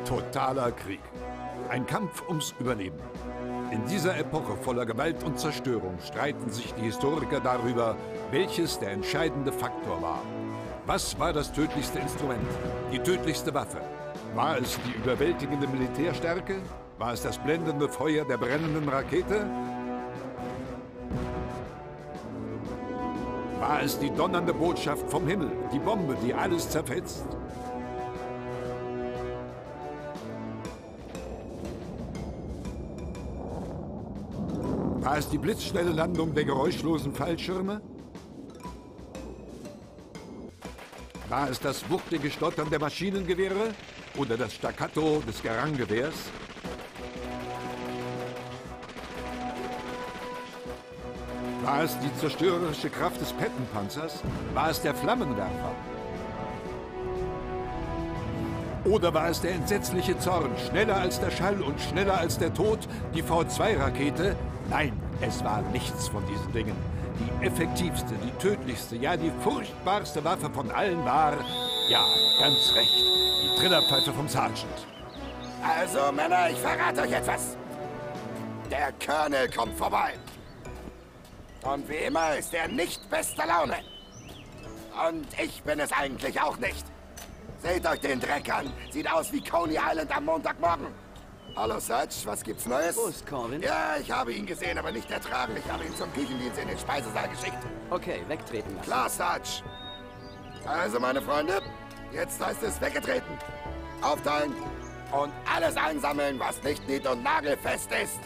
Totaler Krieg. Ein Kampf ums Überleben. In dieser Epoche voller Gewalt und Zerstörung streiten sich die Historiker darüber, welches der entscheidende Faktor war. Was war das tödlichste Instrument, die tödlichste Waffe? War es die überwältigende Militärstärke? War es das blendende Feuer der brennenden Rakete? War es die donnernde Botschaft vom Himmel, die Bombe, die alles zerfetzt? War es die blitzschnelle Landung der geräuschlosen Fallschirme? War es das wuchtige Stottern der Maschinengewehre oder das Staccato des Garangewehrs? War es die zerstörerische Kraft des Pettenpanzers? War es der Flammenwerfer? Oder war es der entsetzliche Zorn, schneller als der Schall und schneller als der Tod, die V2-Rakete? Nein, es war nichts von diesen Dingen. Die effektivste, die tödlichste, ja die furchtbarste Waffe von allen war, ja, ganz recht, die Trillerpfeife vom Sergeant. Also, Männer, ich verrate euch etwas. Der Colonel kommt vorbei. Und wie immer ist er nicht bester Laune. Und ich bin es eigentlich auch nicht. Seht euch den Dreck an. Sieht aus wie Coney Island am Montagmorgen. Hallo, Sarge, was gibt's Neues? Wo ist Corwin? Ja, ich habe ihn gesehen, aber nicht ertragen. Ich habe ihn zum Küchendienst in den Speisesaal geschickt. Okay, wegtreten lassen. Klar, Sarge. Also, meine Freunde, jetzt heißt es weggetreten. Aufteilen und alles einsammeln, was nicht nied- und nagelfest ist.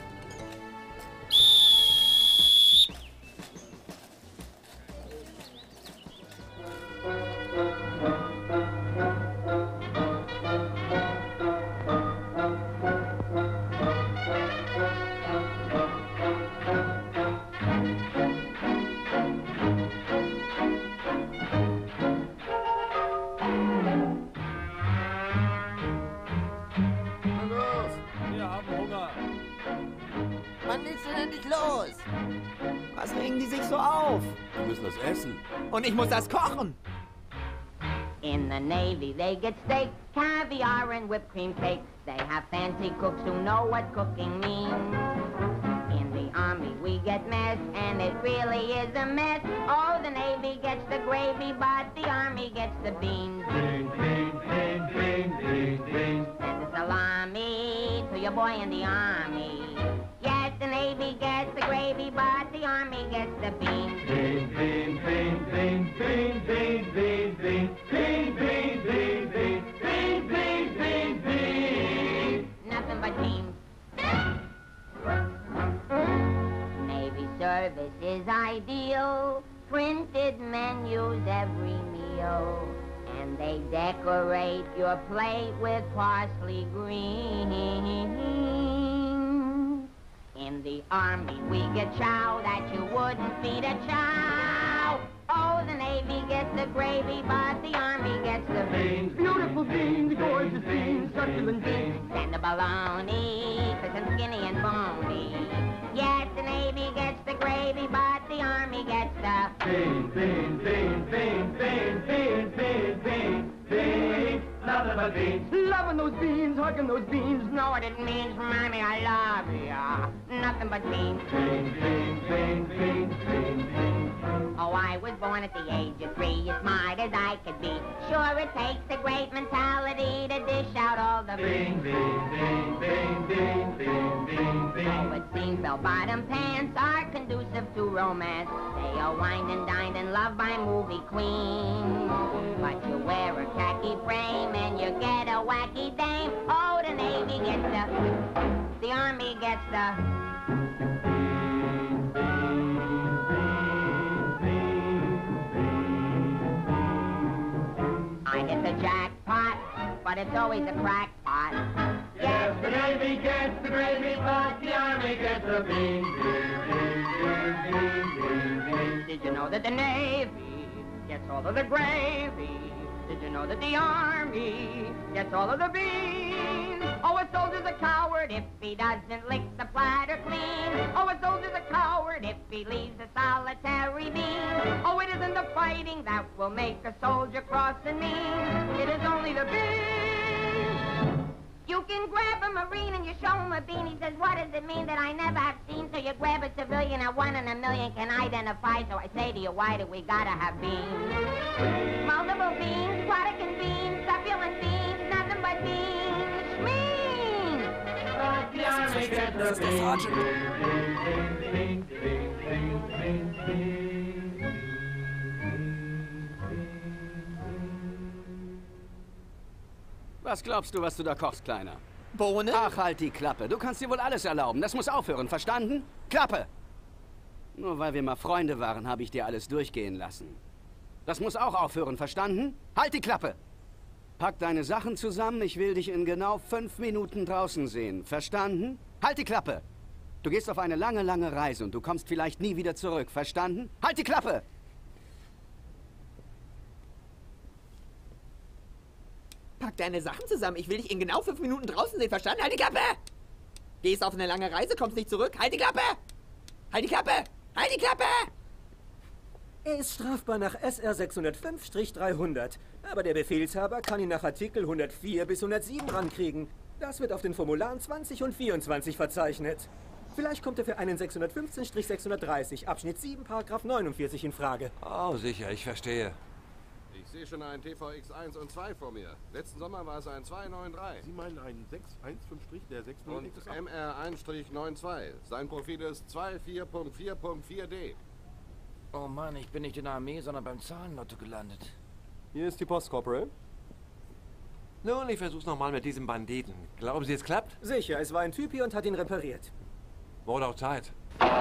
Was regen die sich so auf? Wir müssen das essen. Und ich muss das kochen. In the Navy, they get steak, caviar, and whipped cream cake. They have fancy cooks who know what cooking means. In the Army, we get mess, and it really is a mess. Oh, the Navy gets the gravy, but the Army gets the beans. Beans, beans, beans, beans, beans, beans. Send the salami to your boy in the Army. Yes, the Navy gets the gravy, but the Army gets the beans. Beans, beans, beans, beans, beans, beans, beans, beans. Beans, beans, beans, beans, beans, beans, beans, beans. Nothing but beans. Navy service is ideal. Printed menus every meal. And they decorate your plate with parsley green. In the Army, we get chow that you wouldn't feed a chow. Oh, the Navy gets the gravy, but the Army gets the beans. Beautiful beans, gorgeous beans, succulent beans. And the bologna, crisp and skinny and bony. Yes, the Navy gets the gravy, but the Army gets the beans, beans, beans, beans, beans, beans, beans, beans, beans. Nothing but beans. Loving those beans, hugging those beans. Know what it means, Mommy, I love ya. Nothing but beans. Beans, beans, beans, beans, beans, beans. Oh, I was born at the age of 3, as smart as I could be. Sure, it takes a great mentality to dish out all the beans. Beans, beans, beans, beans, beans, beans, beans. Oh, it seems bell-bottom pants are conducive to romance. They are wined and dined and loved by movie queens. But you wear a khaki frame and you get a wacky dame. Oh, the Navy gets the Army gets the... I get the jackpot, but it's always a crackpot. Yes, the Navy gets the gravy, but the Army gets the beans. Did you know that the Navy gets all of the gravy? Did you know that the Army gets all of the beans? Oh, a soldier's a coward if he doesn't lick the platter clean. Oh, a soldier's a coward if he leaves a solitary bean. Oh, it isn't the fighting that will make a soldier cross and mean. It is only the beans. You can grab a Marine and you show him a bean. He says, what does it mean that I never have seen? So you grab a civilian and 1 in a million can identify. So I say to you, why do we gotta have beans? Multiple beans, Quadecan beans, succulent beans, nothing but beans. Schmeans! But the army gets the beans. Was glaubst du, was du da kochst, Kleiner? Bohnen? Ach, halt die Klappe. Du kannst dir wohl alles erlauben. Das muss aufhören, verstanden? Klappe! Nur weil wir mal Freunde waren, habe ich dir alles durchgehen lassen. Das muss auch aufhören, verstanden? Halt die Klappe! Pack deine Sachen zusammen, ich will dich in genau 5 Minuten draußen sehen. Verstanden? Halt die Klappe! Du gehst auf eine lange, lange Reise und du kommst vielleicht nie wieder zurück. Verstanden? Halt die Klappe! Pack deine Sachen zusammen. Ich will dich in genau 5 Minuten draußen sehen. Verstanden? Halt die Klappe! Gehst auf eine lange Reise, kommst nicht zurück. Halt die Klappe! Halt die Klappe! Halt die Klappe! Er ist strafbar nach SR 605-300. Aber der Befehlshaber kann ihn nach Artikel 104 bis 107 rankriegen. Das wird auf den Formularen 20 und 24 verzeichnet. Vielleicht kommt er für einen 615-630, Abschnitt 7, Paragraph 49 in Frage. Oh, sicher, ich verstehe. Ich sehe schon einen TVX 1 und 2 vor mir. Letzten Sommer war es ein 293. Sie meinen einen 615 der 60 Und MR1-92. Sein Profil ist 24.4.4D. Oh Mann, ich bin nicht in der Armee, sondern beim Zahlenlotto gelandet. Hier ist die Post, Corporal. Nun, ich versuch's nochmal mit diesem Banditen. Glauben Sie, es klappt? Sicher, es war ein Typ hier und hat ihn repariert. Wurde auch Zeit.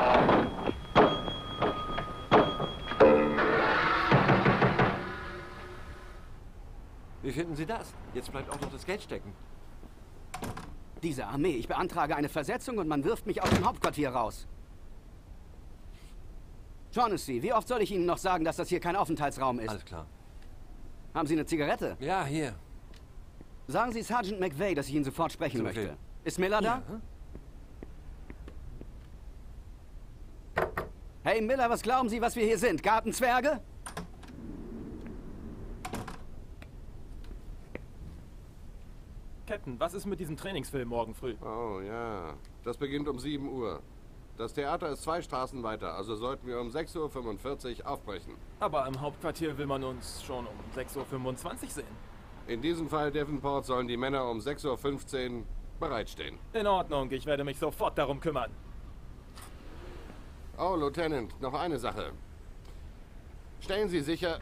Wie finden Sie das? Jetzt bleibt auch noch das Geld stecken. Diese Armee, ich beantrage eine Versetzung und man wirft mich aus dem Hauptquartier raus. Shaughnessy, wie oft soll ich Ihnen noch sagen, dass das hier kein Aufenthaltsraum ist? Alles klar. Haben Sie eine Zigarette? Ja, hier. Sagen Sie Sergeant McVeigh, dass ich ihn sofort sprechen Zum möchte. Befehl. Ist Miller da? Hey Miller, was glauben Sie, was wir hier sind? Gartenzwerge? Captain, was ist mit diesem Trainingsfilm morgen früh? Oh ja, das beginnt um 7 Uhr. Das Theater ist 2 Straßen weiter, also sollten wir um 6:45 Uhr aufbrechen. Aber im Hauptquartier will man uns schon um 6:25 Uhr sehen. In diesem Fall Devonport sollen die Männer um 6:15 Uhr bereitstehen. In Ordnung, ich werde mich sofort darum kümmern. Oh, Lieutenant, noch eine Sache. Stellen Sie sicher...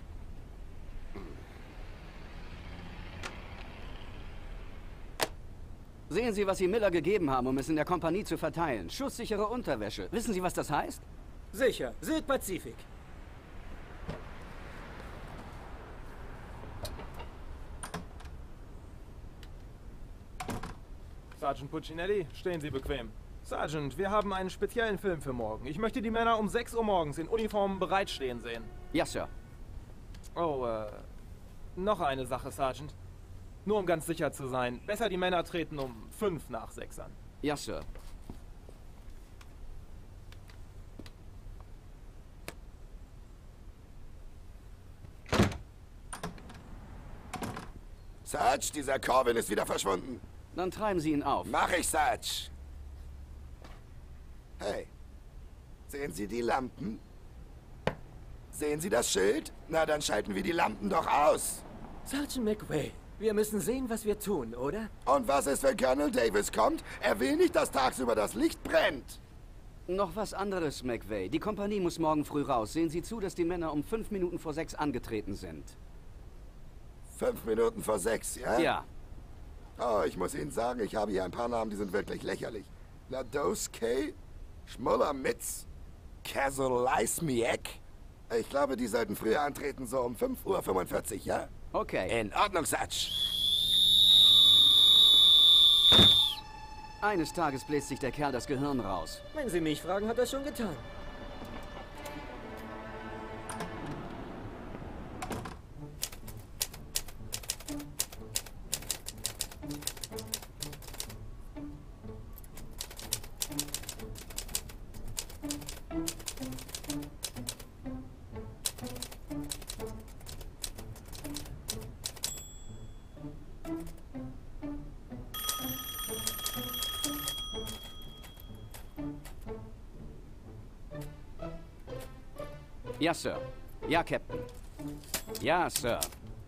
Sehen Sie, was Sie Miller gegeben haben, um es in der Kompanie zu verteilen. Schusssichere Unterwäsche. Wissen Sie, was das heißt? Sicher, Südpazifik. Sergeant Puccinelli, stehen Sie bequem. Sergeant, wir haben einen speziellen Film für morgen. Ich möchte die Männer um 6 Uhr morgens in Uniformen bereitstehen sehen. Ja, Sir. Oh, noch eine Sache, Sergeant. Nur um ganz sicher zu sein. Besser die Männer treten um 5 nach 6 an. Ja, Sir. Sarge, dieser Corvin ist wieder verschwunden. Dann treiben Sie ihn auf. Mach ich, Sarge. Hey, sehen Sie die Lampen? Sehen Sie das Schild? Na, dann schalten wir die Lampen doch aus. Sergeant McVeigh, wir müssen sehen, was wir tun, oder? Und was ist, wenn Colonel Davis kommt? Er will nicht, dass tagsüber das Licht brennt. Noch was anderes, McVeigh. Die Kompanie muss morgen früh raus. Sehen Sie zu, dass die Männer um 5 Minuten vor 6 angetreten sind. 5 Minuten vor 6, ja? Ja. Oh, ich muss Ihnen sagen, ich habe hier ein paar Namen, die sind wirklich lächerlich. Ladowski, Schmuller Mitz, Kasolajsmiek. Ich glaube, die sollten früher antreten, so um 5:45 Uhr, ja? Okay. In Ordnung, Sarge. Eines Tages bläst sich der Kerl das Gehirn raus. Wenn Sie mich fragen, hat er schon getan. Ja, Sir. Ja, Captain. Ja, Sir.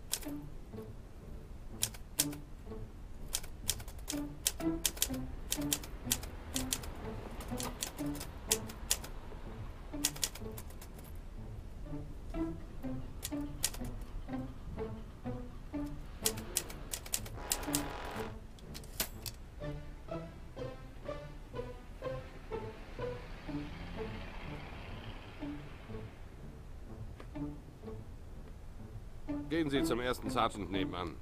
Gehen Sie zum ersten Sergeant nebenan.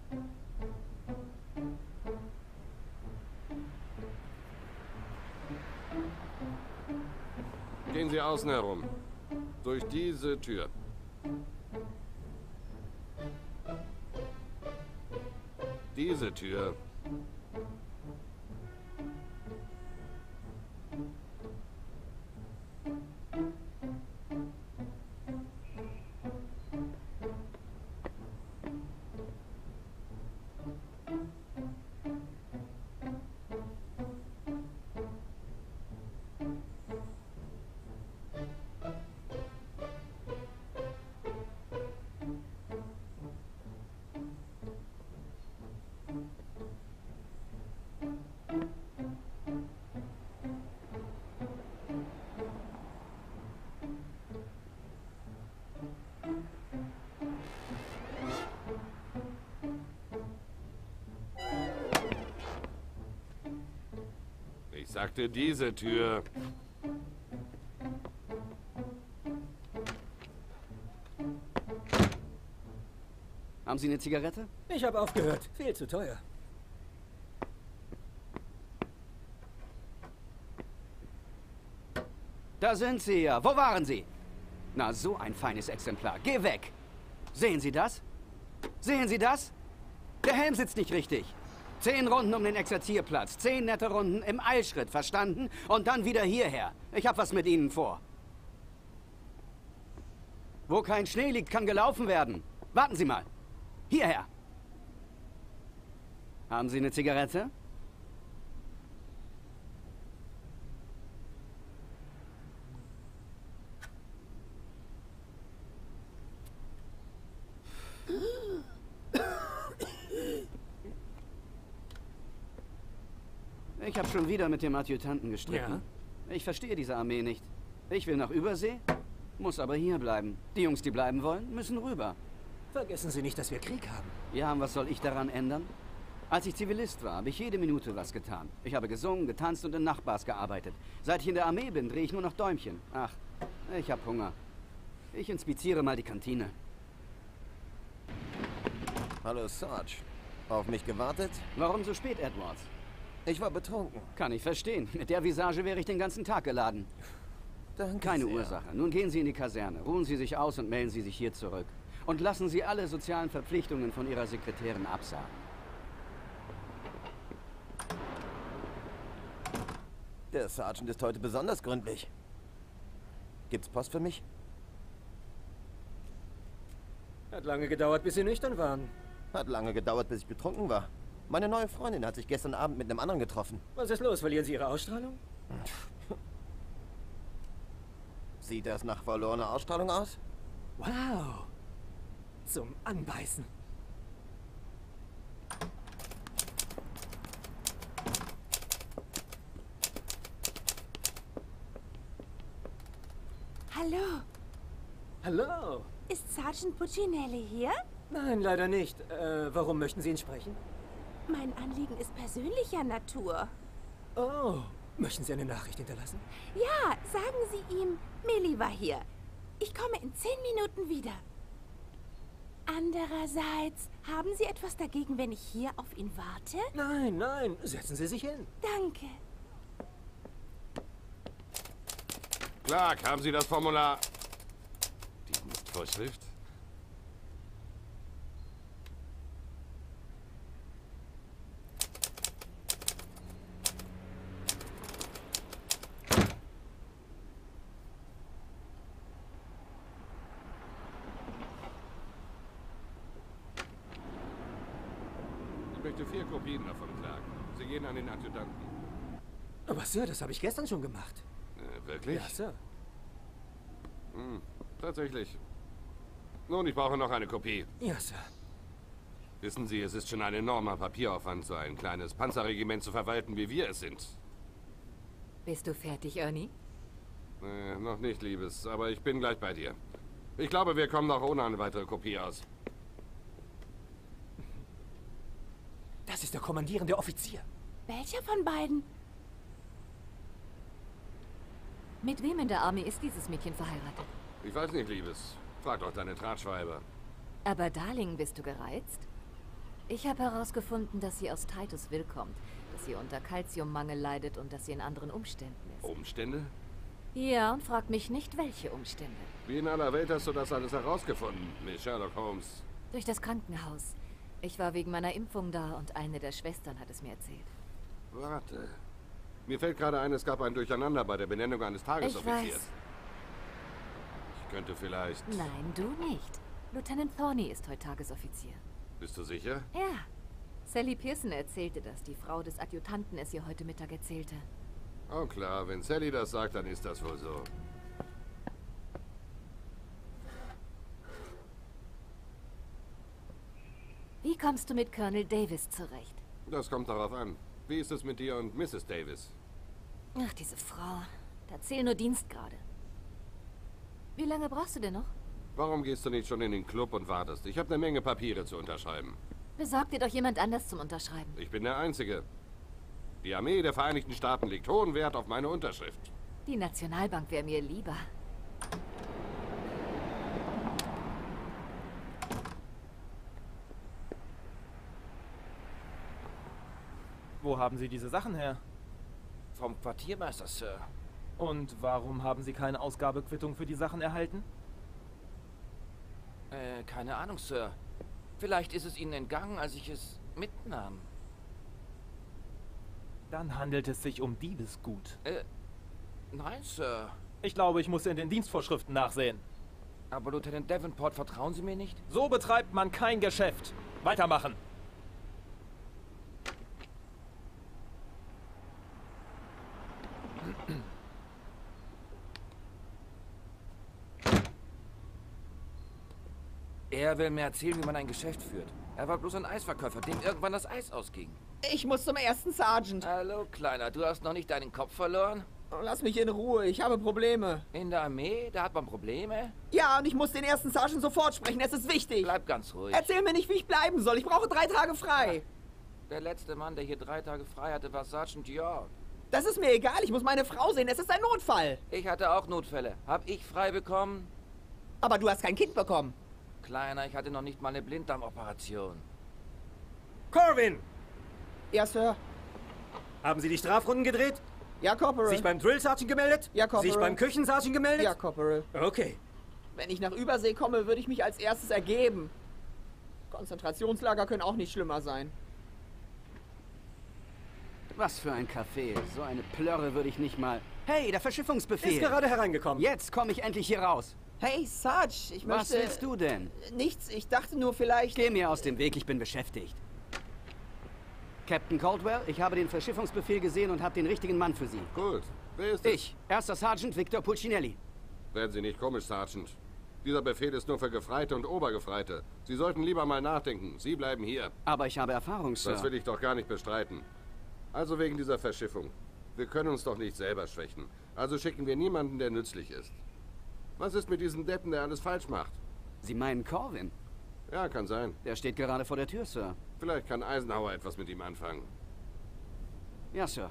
Gehen Sie außen herum. Durch diese Tür. Diese Tür. Ich sagte diese Tür. Haben Sie eine Zigarette? Ich habe aufgehört. Viel zu teuer. Da sind Sie ja. Wo waren Sie? Na, so ein feines Exemplar. Geh weg! Sehen Sie das? Sehen Sie das? Der Helm sitzt nicht richtig. 10 Runden um den Exerzierplatz, 10 nette Runden im Eilschritt, verstanden? Und dann wieder hierher. Ich hab was mit Ihnen vor. Wo kein Schnee liegt, kann gelaufen werden. Warten Sie mal. Hierher. Haben Sie eine Zigarette? Ich habe schon wieder mit dem Adjutanten gestritten. Ja? Ich verstehe diese Armee nicht. Ich will nach Übersee, muss aber hier bleiben. Die Jungs, die bleiben wollen, müssen rüber. Vergessen Sie nicht, dass wir Krieg haben. Ja, und was soll ich daran ändern? Als ich Zivilist war, habe ich jede Minute was getan. Ich habe gesungen, getanzt und in Nachtbars gearbeitet. Seit ich in der Armee bin, drehe ich nur noch Däumchen. Ach, ich habe Hunger. Ich inspiziere mal die Kantine. Hallo, Sarge. Auf mich gewartet? Warum so spät, Edwards? Ich war betrunken. Kann ich verstehen. Mit der Visage wäre ich den ganzen Tag geladen. Danke Keine sehr. Ursache. Nun gehen Sie in die Kaserne, ruhen Sie sich aus und melden Sie sich hier zurück. Und lassen Sie alle sozialen Verpflichtungen von Ihrer Sekretärin absagen. Der Sergeant ist heute besonders gründlich. Gibt's Post für mich? Hat lange gedauert, bis Sie nüchtern waren. Hat lange gedauert, bis ich betrunken war. Meine neue Freundin hat sich gestern Abend mit einem anderen getroffen. Was ist los? Verlieren Sie Ihre Ausstrahlung? Sieht das nach verlorener Ausstrahlung aus? Wow. Zum Anbeißen. Hallo. Hallo. Ist Sergeant Puccinelli hier? Nein, leider nicht. Warum möchten Sie ihn sprechen? Mein Anliegen ist persönlicher Natur. Oh, möchten Sie eine Nachricht hinterlassen? Ja, sagen Sie ihm, Millie war hier. Ich komme in 10 Minuten wieder. Andererseits, haben Sie etwas dagegen, wenn ich hier auf ihn warte? Nein, nein, setzen Sie sich hin. Danke. Clark, haben Sie das Formular? Dienstvorschrift? Ich möchte 4 Kopien davon, Clark. Sie gehen an den Adjutanten. Aber Sir, das habe ich gestern schon gemacht. Wirklich? Ja, Sir. Tatsächlich. Nun, ich brauche noch eine Kopie. Ja, Sir. Wissen Sie, es ist schon ein enormer Papieraufwand, so ein kleines Panzerregiment zu verwalten, wie wir es sind. Bist du fertig, Ernie? Noch nicht, Liebes, aber ich bin gleich bei dir. Ich glaube, wir kommen noch ohne eine weitere Kopie aus. Das ist der kommandierende Offizier. Welcher von beiden? Mit wem in der Armee ist dieses Mädchen verheiratet? Ich weiß nicht, Liebes. Frag doch deine Drahtschweiber. Aber Darling, bist du gereizt? Ich habe herausgefunden, dass sie aus Titusville kommt, dass sie unter Calciummangel leidet und dass sie in anderen Umständen ist. Umstände? Ja, und frag mich nicht, welche Umstände. Wie in aller Welt hast du das alles herausgefunden, Miss Sherlock Holmes? Durch das Krankenhaus. Ich war wegen meiner Impfung da und eine der Schwestern hat es mir erzählt. Warte. Mir fällt gerade ein, es gab ein Durcheinander bei der Benennung eines Tagesoffiziers. Ich weiß. Ich könnte vielleicht... Nein, du nicht. Lieutenant Thorny ist heute Tagesoffizier. Bist du sicher? Ja. Sally Pearson erzählte das. Die Frau des Adjutanten es ihr heute Mittag erzählte. Oh klar, wenn Sally das sagt, dann ist das wohl so. Wie kommst du mit Colonel Davis zurecht? Das kommt darauf an. Wie ist es mit dir und Mrs. Davis? Ach, diese Frau. Da zählt nur Dienstgrade. Wie lange brauchst du denn noch? Warum gehst du nicht schon in den Club und wartest? Ich habe eine Menge Papiere zu unterschreiben. Besorg dir doch jemand anders zum Unterschreiben. Ich bin der Einzige. Die Armee der Vereinigten Staaten legt hohen Wert auf meine Unterschrift. Die Nationalbank wäre mir lieber. Wo haben Sie diese Sachen her? Vom Quartiermeister, Sir. Und warum haben Sie keine Ausgabequittung für die Sachen erhalten? Keine Ahnung, Sir. Vielleicht ist es Ihnen entgangen, als ich es mitnahm. Dann handelt es sich um Diebesgut. Nein, Sir. Ich glaube, ich muss in den Dienstvorschriften nachsehen. Aber Lieutenant Davenport, vertrauen Sie mir nicht? So betreibt man kein Geschäft. Weitermachen. Er will mir erzählen, wie man ein Geschäft führt. Er war bloß ein Eisverkäufer, dem irgendwann das Eis ausging. Ich muss zum ersten Sergeant. Hallo, Kleiner. Du hast noch nicht deinen Kopf verloren? Lass mich in Ruhe, ich habe Probleme. In der Armee? Da hat man Probleme? Ja, und ich muss den ersten Sergeant sofort sprechen, es ist wichtig. Bleib ganz ruhig. Erzähl mir nicht, wie ich bleiben soll. Ich brauche 3 Tage frei. Der letzte Mann, der hier 3 Tage frei hatte, war Sergeant York. Das ist mir egal, ich muss meine Frau sehen. Es ist ein Notfall. Ich hatte auch Notfälle. Hab ich frei bekommen? Aber du hast kein Kind bekommen. Kleiner, ich hatte noch nicht mal eine Blinddarmoperation. Corwin! Ja, Sir. Haben Sie die Strafrunden gedreht? Ja, Corporal. Sich beim Drill Sergeant gemeldet? Ja, Corporal. Sich beim Küchensergeant gemeldet? Ja, Corporal. Okay. Wenn ich nach Übersee komme, würde ich mich als erstes ergeben. Konzentrationslager können auch nicht schlimmer sein. Was für ein Café. So eine Plörre würde ich nicht mal... Hey, der Verschiffungsbefehl. Ist gerade hereingekommen. Jetzt komme ich endlich hier raus. Hey, Sarge, ich möchte... Was willst du denn? Nichts, ich dachte nur vielleicht... Geh mir aus dem Weg, ich bin beschäftigt. Captain Caldwell, ich habe den Verschiffungsbefehl gesehen und habe den richtigen Mann für Sie. Gut. Wer ist es? Ich, Erster Sergeant Victor Pulcinelli. Werden Sie nicht komisch, Sergeant. Dieser Befehl ist nur für Gefreite und Obergefreite. Sie sollten lieber mal nachdenken. Sie bleiben hier. Aber ich habe Erfahrung, Sir. Das will ich doch gar nicht bestreiten. Also wegen dieser Verschiffung. Wir können uns doch nicht selber schwächen. Also schicken wir niemanden, der nützlich ist. Was ist mit diesem Deppen, der alles falsch macht? Sie meinen Corwin? Ja, kann sein. Der steht gerade vor der Tür, Sir. Vielleicht kann Eisenhower etwas mit ihm anfangen. Ja, Sir.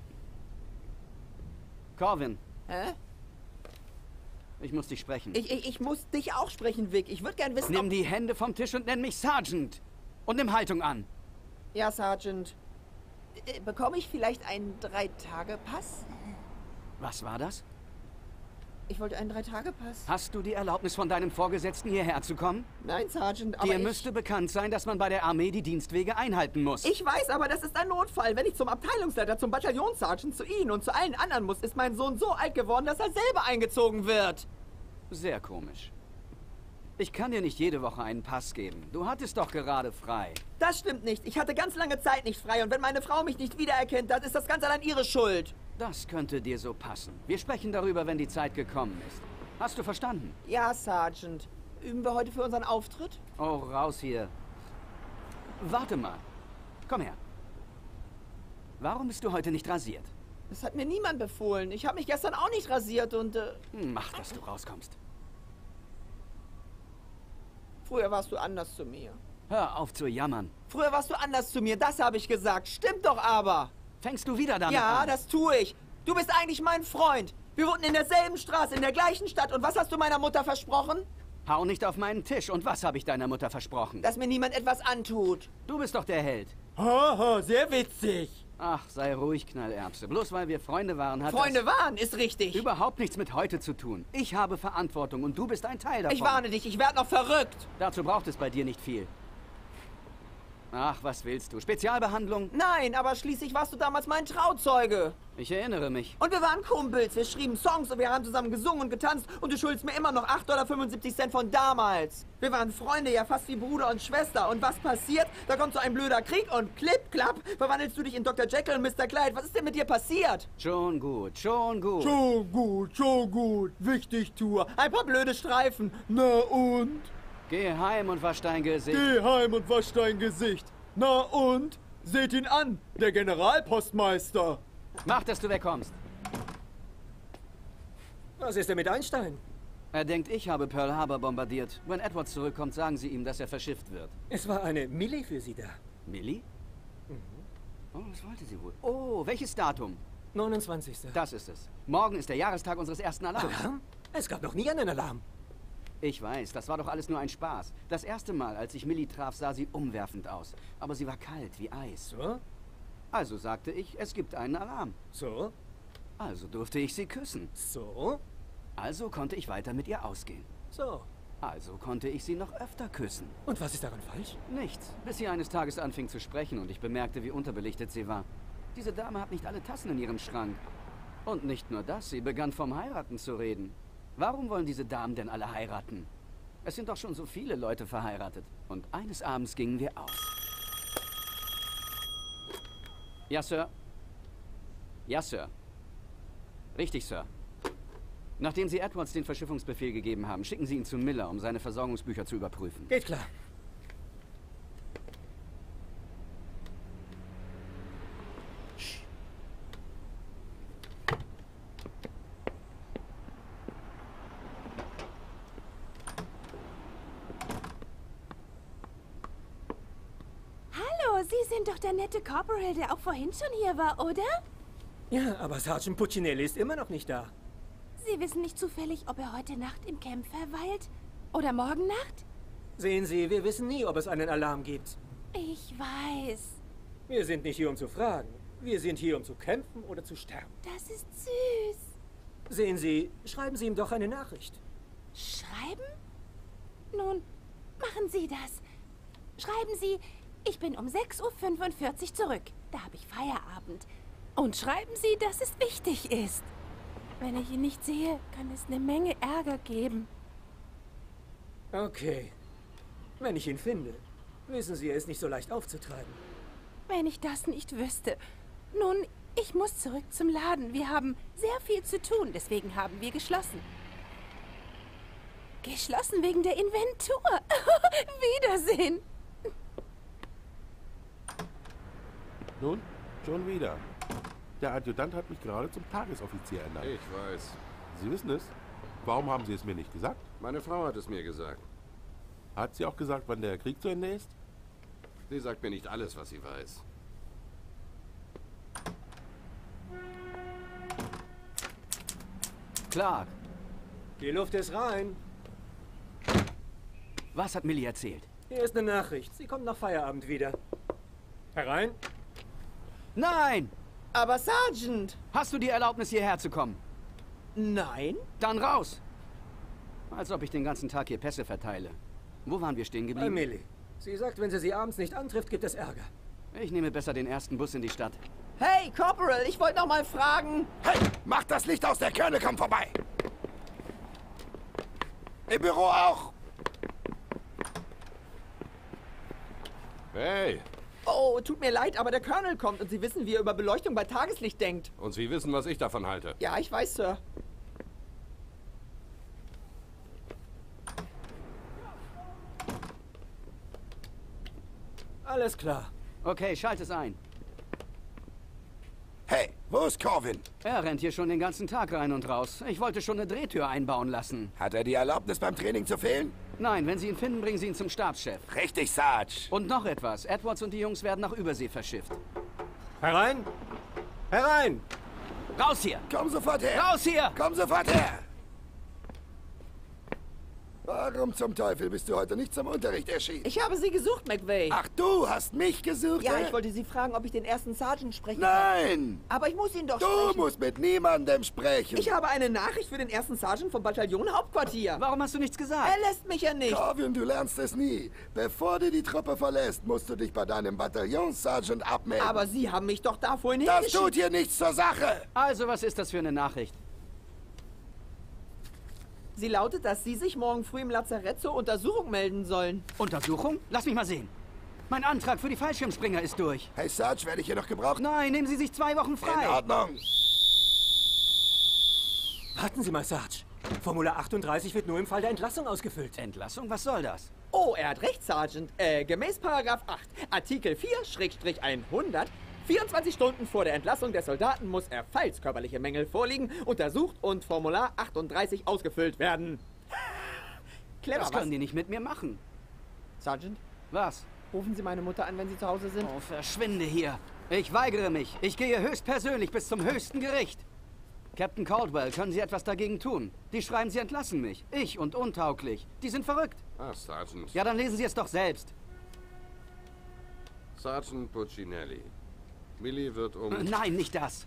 Corwin. Hä? Ich muss dich sprechen. Ich muss dich auch sprechen, Vic. Ich würde gern wissen, Nimm die Hände vom Tisch und nenn mich Sergeant. Und nimm Haltung an. Ja, Sergeant. Bekomme ich vielleicht einen 3-Tage-Pass? Was war das? Ich wollte einen 3-Tage-Pass. Hast du die Erlaubnis von deinem Vorgesetzten, hierher zu kommen? Nein, Sergeant, aber Dir müsste bekannt sein, dass man bei der Armee die Dienstwege einhalten muss. Ich weiß, aber das ist ein Notfall. Wenn ich zum Abteilungsleiter, zum Bataillonssergeant, zu Ihnen und zu allen anderen muss, ist mein Sohn so alt geworden, dass er selber eingezogen wird. Sehr komisch. Ich kann dir nicht jede Woche einen Pass geben. Du hattest doch gerade frei. Das stimmt nicht. Ich hatte ganz lange Zeit nicht frei. Und wenn meine Frau mich nicht wiedererkennt, dann ist das ganz allein ihre Schuld. Das könnte dir so passen. Wir sprechen darüber, wenn die Zeit gekommen ist. Hast du verstanden? Ja, Sergeant. Üben wir heute für unseren Auftritt? Oh, raus hier. Warte mal. Komm her. Warum bist du heute nicht rasiert? Das hat mir niemand befohlen. Ich habe mich gestern auch nicht rasiert und... Mach, dass du rauskommst. Früher warst du anders zu mir. Hör auf zu jammern. Früher warst du anders zu mir, das habe ich gesagt. Stimmt doch aber. Fängst du wieder damit an? Ja, das tue ich. Du bist eigentlich mein Freund. Wir wohnten in derselben Straße, in der gleichen Stadt. Und was hast du meiner Mutter versprochen? Hau nicht auf meinen Tisch. Und was habe ich deiner Mutter versprochen? Dass mir niemand etwas antut. Du bist doch der Held. Haha, sehr witzig. Ach, sei ruhig, Knallerbse. Bloß weil wir Freunde waren, hat Freunde waren, ist richtig. überhaupt nichts mit heute zu tun. Ich habe Verantwortung und du bist ein Teil davon. Ich warne dich, ich werde noch verrückt. Dazu braucht es bei dir nicht viel. Ach, was willst du? Spezialbehandlung? Nein, aber schließlich warst du damals mein Trauzeuge. Ich erinnere mich. Und wir waren Kumpels, wir schrieben Songs und wir haben zusammen gesungen und getanzt und du schuldest mir immer noch 8,75 $ von damals. Wir waren Freunde, ja fast wie Bruder und Schwester. Und was passiert? Da kommt so ein blöder Krieg und klipp, klapp, verwandelst du dich in Dr. Jekyll und Mr. Clyde. Was ist denn mit dir passiert? Schon gut, schon gut. Schon gut, schon gut. Wichtig, Tour. Ein paar blöde Streifen. Na und? Geh heim und wasch dein Gesicht. Geh heim und wasch dein Gesicht. Na und? Seht ihn an, der Generalpostmeister. Mach, dass du wegkommst. Was ist denn mit Einstein? Er denkt, ich habe Pearl Harbor bombardiert. Wenn Edwards zurückkommt, sagen Sie ihm, dass er verschifft wird. Es war eine Millie für Sie da. Millie? Oh, was wollte sie wohl? Oh, welches Datum? 29. Das ist es. Morgen ist der Jahrestag unseres ersten Alarms. Alarm? Es gab noch nie einen Alarm. Ich weiß, das war doch alles nur ein Spaß. Das erste Mal, als ich Millie traf, sah sie umwerfend aus. Aber sie war kalt wie Eis. So? Also sagte ich, es gibt einen Alarm. So? Also durfte ich sie küssen. So? Also konnte ich weiter mit ihr ausgehen. So? Also konnte ich sie noch öfter küssen. Und was ist daran falsch? Nichts, bis sie eines Tages anfing zu sprechen und ich bemerkte, wie unterbelichtet sie war. Diese Dame hat nicht alle Tassen in ihrem Schrank. Und nicht nur das, sie begann vom Heiraten zu reden. Warum wollen diese Damen denn alle heiraten? Es sind doch schon so viele Leute verheiratet. Und eines Abends gingen wir aus. Ja, Sir. Ja, Sir. Richtig, Sir. Nachdem Sie Edwards den Verschiffungsbefehl gegeben haben, schicken Sie ihn zu Miller, um seine Versorgungsbücher zu überprüfen. Geht klar. Hallo, Sie sind doch der nette Corporal, der auch vorhin schon hier war, oder? Ja, aber Sergeant Puccinelli ist immer noch nicht da. Sie wissen nicht zufällig, ob er heute Nacht im Camp verweilt? Oder morgen Nacht? Sehen Sie, wir wissen nie, ob es einen Alarm gibt. Ich weiß. Wir sind nicht hier, um zu fragen. Wir sind hier, um zu kämpfen oder zu sterben. Das ist süß. Sehen Sie, schreiben Sie ihm doch eine Nachricht. Schreiben? Nun, machen Sie das. Schreiben Sie, ich bin um 6:45 Uhr zurück. Da habe ich Feierabend. Und schreiben Sie, dass es wichtig ist. Wenn ich ihn nicht sehe, kann es eine Menge Ärger geben. Okay. Wenn ich ihn finde, wissen Sie, er ist nicht so leicht aufzutreiben. Wenn ich das nicht wüsste. Nun, ich muss zurück zum Laden. Wir haben sehr viel zu tun, deswegen haben wir geschlossen. Geschlossen wegen der Inventur. Wiedersehen. Nun, schon wieder. Der Adjutant hat mich gerade zum Tagesoffizier ernannt. Ich weiß. Sie wissen es. Warum haben Sie es mir nicht gesagt? Meine Frau hat es mir gesagt. Hat sie auch gesagt, wann der Krieg zu Ende ist? Sie sagt mir nicht alles, was sie weiß. Clark. Die Luft ist rein. Was hat Millie erzählt? Hier ist eine Nachricht. Sie kommt nach Feierabend wieder. Herein? Nein! Aber Sergeant! Hast du die Erlaubnis, hierher zu kommen? Nein. Dann raus! Als ob ich den ganzen Tag hier Pässe verteile. Wo waren wir stehen Bei geblieben? Millie. Sie sagt, wenn sie abends nicht antrifft, gibt es Ärger. Ich nehme besser den ersten Bus in die Stadt. Hey, Corporal, ich wollte noch mal fragen. Hey, mach das Licht aus, der Colonel kommt vorbei. Im Büro auch. Hey! Oh, tut mir leid, aber der Colonel kommt und Sie wissen, wie er über Beleuchtung bei Tageslicht denkt. Und Sie wissen, was ich davon halte. Ja, ich weiß, Sir. Alles klar. Okay, schalt es ein. Hey, wo ist Corvin? Er rennt hier schon den ganzen Tag rein und raus. Ich wollte schon eine Drehtür einbauen lassen. Hat er die Erlaubnis, beim Training zu fehlen? Nein, wenn Sie ihn finden, bringen Sie ihn zum Stabschef. Richtig, Sarge. Und noch etwas. Edwards und die Jungs werden nach Übersee verschifft. Herein! Herein! Raus hier! Komm sofort her! Raus hier! Komm sofort her! Warum zum Teufel bist du heute nicht zum Unterricht erschienen? Ich habe Sie gesucht, McVeigh. Ach, du hast mich gesucht? Ja, hä? ich wollte Sie fragen, ob ich den ersten Sergeant sprechen Nein! kann. Aber ich muss ihn doch Du sprechen. musst mit niemandem sprechen. Ich habe eine Nachricht für den ersten Sergeant vom Bataillon Hauptquartier. Warum hast du nichts gesagt? Er lässt mich ja nicht. Corvin, du lernst es nie. Bevor du die Truppe verlässt, musst du dich bei deinem Bataillonssergeant abmelden. Aber Sie haben mich doch da vorhin Das hingeschickt. tut hier nichts zur Sache. Also, was ist das für eine Nachricht? Sie lautet, dass Sie sich morgen früh im Lazarett zur Untersuchung melden sollen. Untersuchung? Lass mich mal sehen. Mein Antrag für die Fallschirmspringer ist durch. Hey, Sarge, werde ich hier noch gebraucht? Nein, nehmen Sie sich 2 Wochen frei. In Ordnung. Warten Sie mal, Sarge. Formular 38 wird nur im Fall der Entlassung ausgefüllt. Entlassung? Was soll das? Oh, er hat recht, Sergeant. Gemäß Paragraph 8, Artikel 4-100, 24 Stunden vor der Entlassung des Soldaten muss er, falls körperliche Mängel vorliegen, untersucht und Formular 38 ausgefüllt werden. Clever, Das können die nicht mit mir machen. Sergeant, Was? rufen Sie meine Mutter an, wenn Sie zu Hause sind. Oh, verschwinde hier. Ich weigere mich. Ich gehe höchstpersönlich bis zum höchsten Gericht. Captain Caldwell, können Sie etwas dagegen tun? Die schreiben, Sie entlassen mich. Ich und untauglich. Die sind verrückt. Ah, Sergeant. Ja, dann lesen Sie es doch selbst. Sergeant Puccinelli. Millie wird Nein, nicht das.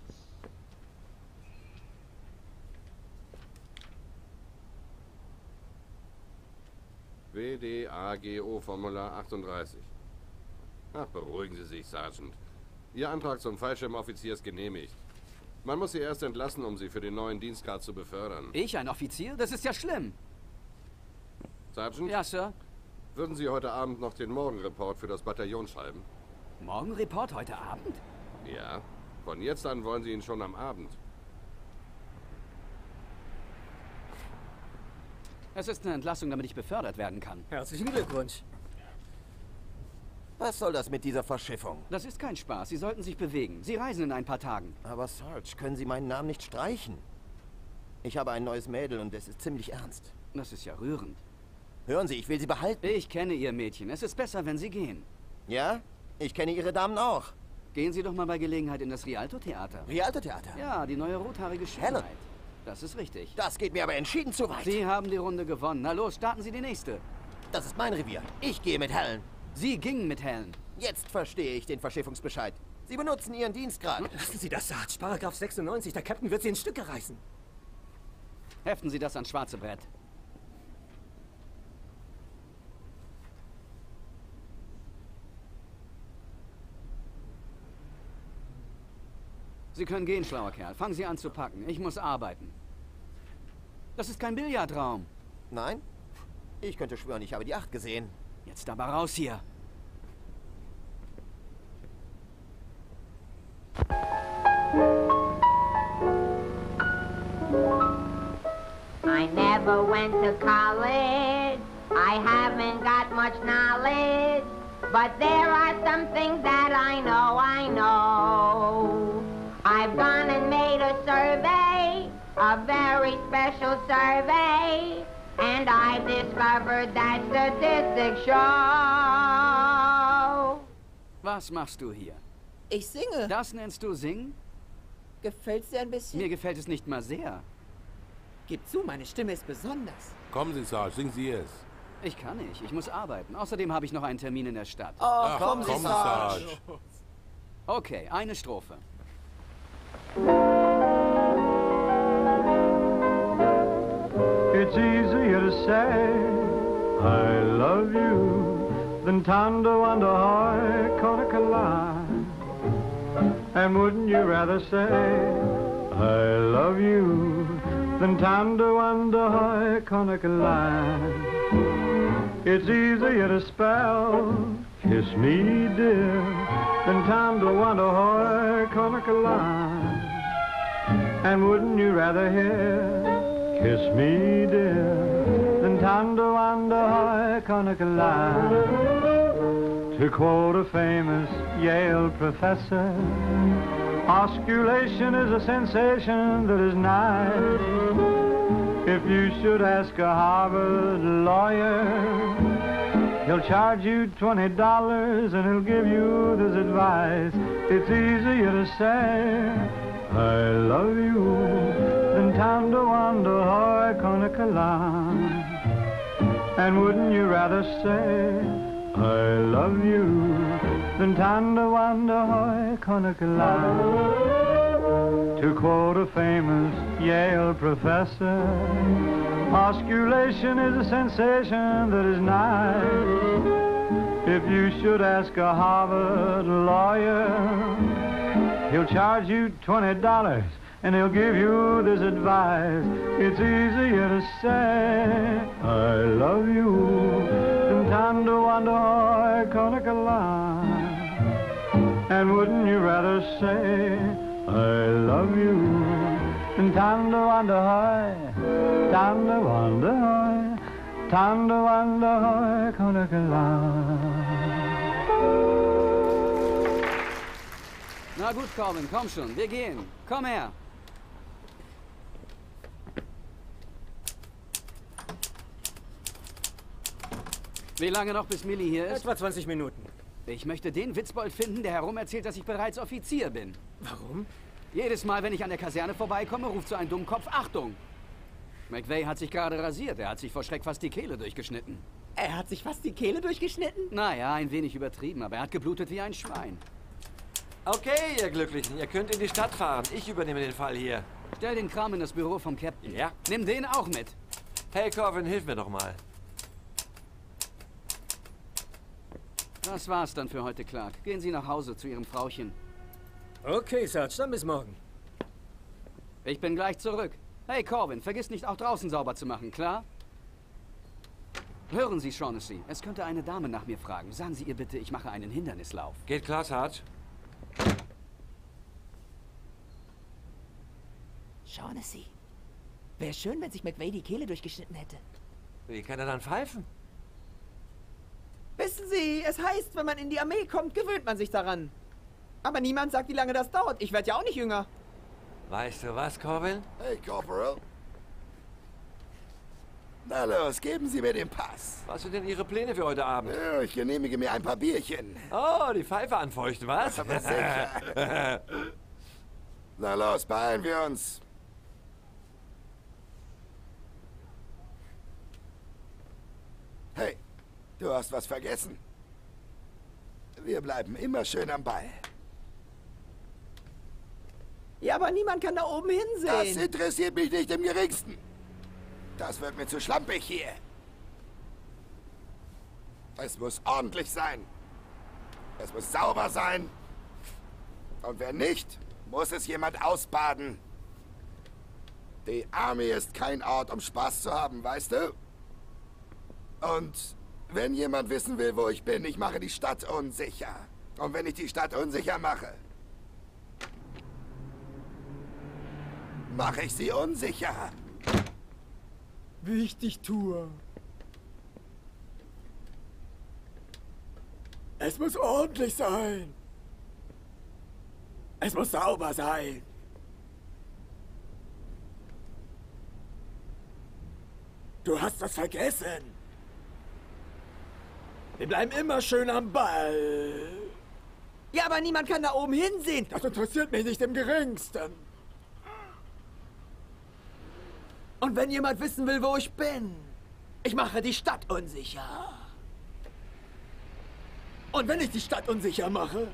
WDAGO Formular 38. Ach, beruhigen Sie sich, Sergeant. Ihr Antrag zum Fallschirmoffizier ist genehmigt. Man muss Sie erst entlassen, um Sie für den neuen Dienstgrad zu befördern. Ich, ein Offizier? Das ist ja schlimm. Sergeant? Ja, Sir. Würden Sie heute Abend noch den Morgenreport für das Bataillon schreiben? Morgenreport heute Abend? Ja. Von jetzt an wollen Sie ihn schon am Abend. Es ist eine Entlassung, damit ich befördert werden kann. Herzlichen Glückwunsch. Was soll das mit dieser Verschiffung? Das ist kein Spaß. Sie sollten sich bewegen. Sie reisen in ein paar Tagen. Aber Sarge, können Sie meinen Namen nicht streichen? Ich habe ein neues Mädel und es ist ziemlich ernst. Das ist ja rührend. Hören Sie, ich will Sie behalten. Ich kenne Ihr Mädchen. Es ist besser, wenn Sie gehen. Ja? Ich kenne Ihre Damen auch. Gehen Sie doch mal bei Gelegenheit in das Rialto-Theater. Rialto-Theater? Ja, die neue rothaarige Schönheit. Helen. Das ist richtig. Das geht mir aber entschieden zu weit. Sie haben die Runde gewonnen. Na los, starten Sie die nächste. Das ist mein Revier. Ich gehe mit Helen. Sie gingen mit Helen. Jetzt verstehe ich den Verschiffungsbescheid. Sie benutzen Ihren Dienstgrad. Lassen Sie das, Sarge. Paragraph 96. Der Captain wird Sie in Stücke reißen. Heften Sie das ans schwarze Brett. Sie können gehen, schlauer Kerl. Fangen Sie an zu packen. Ich muss arbeiten. Das ist kein Billardraum. Nein? Ich könnte schwören, ich habe die 8 gesehen. Jetzt aber raus hier. I never went to college. I haven't got much knowledge. But there are some things that I know. I've gone and made a survey, a very special survey. And I discovered that statistics show. Was machst du hier? Ich singe. Das nennst du singen? Gefällt's dir ein bisschen? Mir gefällt es nicht mal sehr. Gib zu, meine Stimme ist besonders. Kommen Sie, Sarge, singen Sie es. Ich kann nicht. Ich muss arbeiten. Außerdem habe ich noch einen Termin in der Stadt. Oh, Ach, komm, komm, Sarge. Sarge. Okay, eine Strophe. It's easier to say I love you than tender wonder line. And wouldn't you rather say I love you than tender wonder line? It's easier to spell kiss me dear than tender wonder line. And wouldn't you rather hear kiss me, dear, than tender wonder line? To quote a famous Yale professor, osculation is a sensation that is nice. If you should ask a Harvard lawyer, he'll charge you $20 and he'll give you this advice. It's easier to say, I love you, than tando wando hoy konakalan. And wouldn't you rather say, I love you, than tando wando hoy konakalan. To quote a famous Yale professor, osculation is a sensation that is nice. If you should ask a Harvard lawyer, he'll charge you $20 and he'll give you this advice. It's easier to say, I love you, than tando wando hoy konakalan. And wouldn't you rather say, I love you, and tando wando hoy, tando wando hoy, tando wando hoy konakalan. Na gut, Corbin, komm schon, wir gehen. Komm her. Wie lange noch, bis Millie hier ist? Etwa 20 Minuten. Ich möchte den Witzbold finden, der herumerzählt, dass ich bereits Offizier bin. Warum? Jedes Mal, wenn ich an der Kaserne vorbeikomme, ruft so ein Dummkopf Achtung. McVay hat sich gerade rasiert. Er hat sich vor Schreck fast die Kehle durchgeschnitten. Er hat sich fast die Kehle durchgeschnitten? Naja, ein wenig übertrieben, aber er hat geblutet wie ein Schwein. Okay, ihr Glücklichen, ihr könnt in die Stadt fahren. Ich übernehme den Fall hier. Stell den Kram in das Büro vom Captain. Ja. Nimm den auch mit. Hey, Corbin, hilf mir doch mal. Das war's dann für heute, Clark. Gehen Sie nach Hause zu Ihrem Frauchen. Okay, Sarge, dann bis morgen. Ich bin gleich zurück. Hey, Corbin, vergiss nicht, auch draußen sauber zu machen, klar? Hören Sie, Shaughnessy, es könnte eine Dame nach mir fragen. Sagen Sie ihr bitte, ich mache einen Hindernislauf. Geht klar, Sarge. Shaughnessy. Wäre schön, wenn sich McVay die Kehle durchgeschnitten hätte. Wie kann er dann pfeifen? Wissen Sie, es heißt, wenn man in die Armee kommt, gewöhnt man sich daran. Aber niemand sagt, wie lange das dauert. Ich werde ja auch nicht jünger. Weißt du was, Corbin? Hey, Corporal. Na los, geben Sie mir den Pass. Was sind denn Ihre Pläne für heute Abend? Ja, ich genehmige mir ein paar Bierchen. Oh, die Pfeife anfeuchten, was? Aber sicher. Na los, beeilen wir uns. Hey, du hast was vergessen. Wir bleiben immer schön am Ball. Ja, aber niemand kann da oben hinsehen. Das interessiert mich nicht im Geringsten. Das wird mir zu schlampig hier. Es muss ordentlich sein. Es muss sauber sein. Und wenn nicht, muss es jemand ausbaden. Die Army ist kein Ort, um Spaß zu haben, weißt du? Und wenn jemand wissen will, wo ich bin, ich mache die Stadt unsicher. Und wenn ich die Stadt unsicher mache, mache ich sie unsicher. Wie ich dich tue. Es muss ordentlich sein. Es muss sauber sein. Du hast das vergessen. Wir bleiben immer schön am Ball. Ja, aber niemand kann da oben hinsehen. Das interessiert mich nicht im Geringsten. Und wenn jemand wissen will, wo ich bin, ich mache die Stadt unsicher. Und wenn ich die Stadt unsicher mache,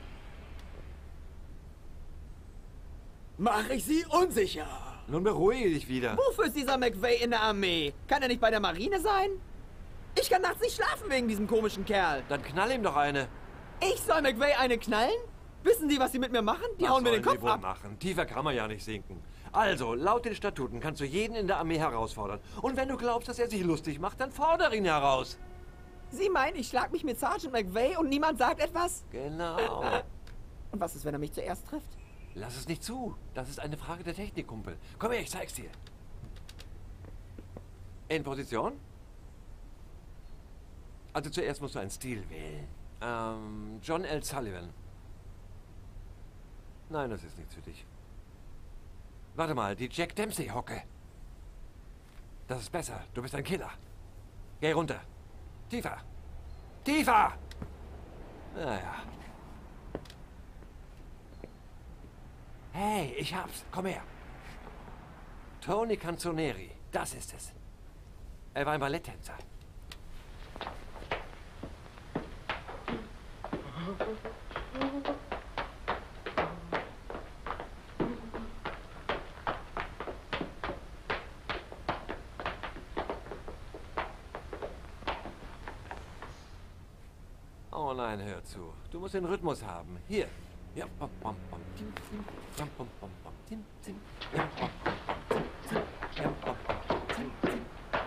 mache ich sie unsicher. Nun beruhige dich wieder. Wofür ist dieser McVay in der Armee? Kann er nicht bei der Marine sein? Ich kann nachts nicht schlafen wegen diesem komischen Kerl. Dann knall ihm doch eine. Ich soll McVay eine knallen? Wissen Sie, was Sie mit mir machen? Die hauen mir den Kopf ab. Machen? Tiefer kann man ja nicht sinken. Also, laut den Statuten kannst du jeden in der Armee herausfordern. Und wenn du glaubst, dass er sich lustig macht, dann fordere ihn heraus. Sie meinen, ich schlag mich mit Sergeant McVay und niemand sagt etwas? Genau. Und was ist, wenn er mich zuerst trifft? Lass es nicht zu. Das ist eine Frage der Technik, Kumpel. Komm her, ich zeig's dir. In Position. Also zuerst musst du einen Stil wählen. John L. Sullivan. Nein, das ist nichts für dich. Warte mal, die Jack Dempsey-Hocke. Das ist besser. Du bist ein Killer. Geh runter. Tiefer. Tiefer! Naja. Hey, ich hab's. Komm her. Tony Canzoneri. Das ist es. Er war ein Balletttänzer. Oh nein, hör zu. Du musst den Rhythmus haben. Hier. Ja, bom, bom, bom, tim, tim, bom, bom, bom, bom, tim, tim, ja, bom, bom, bom, tim, tim, ja, bom, bom, tim, tim.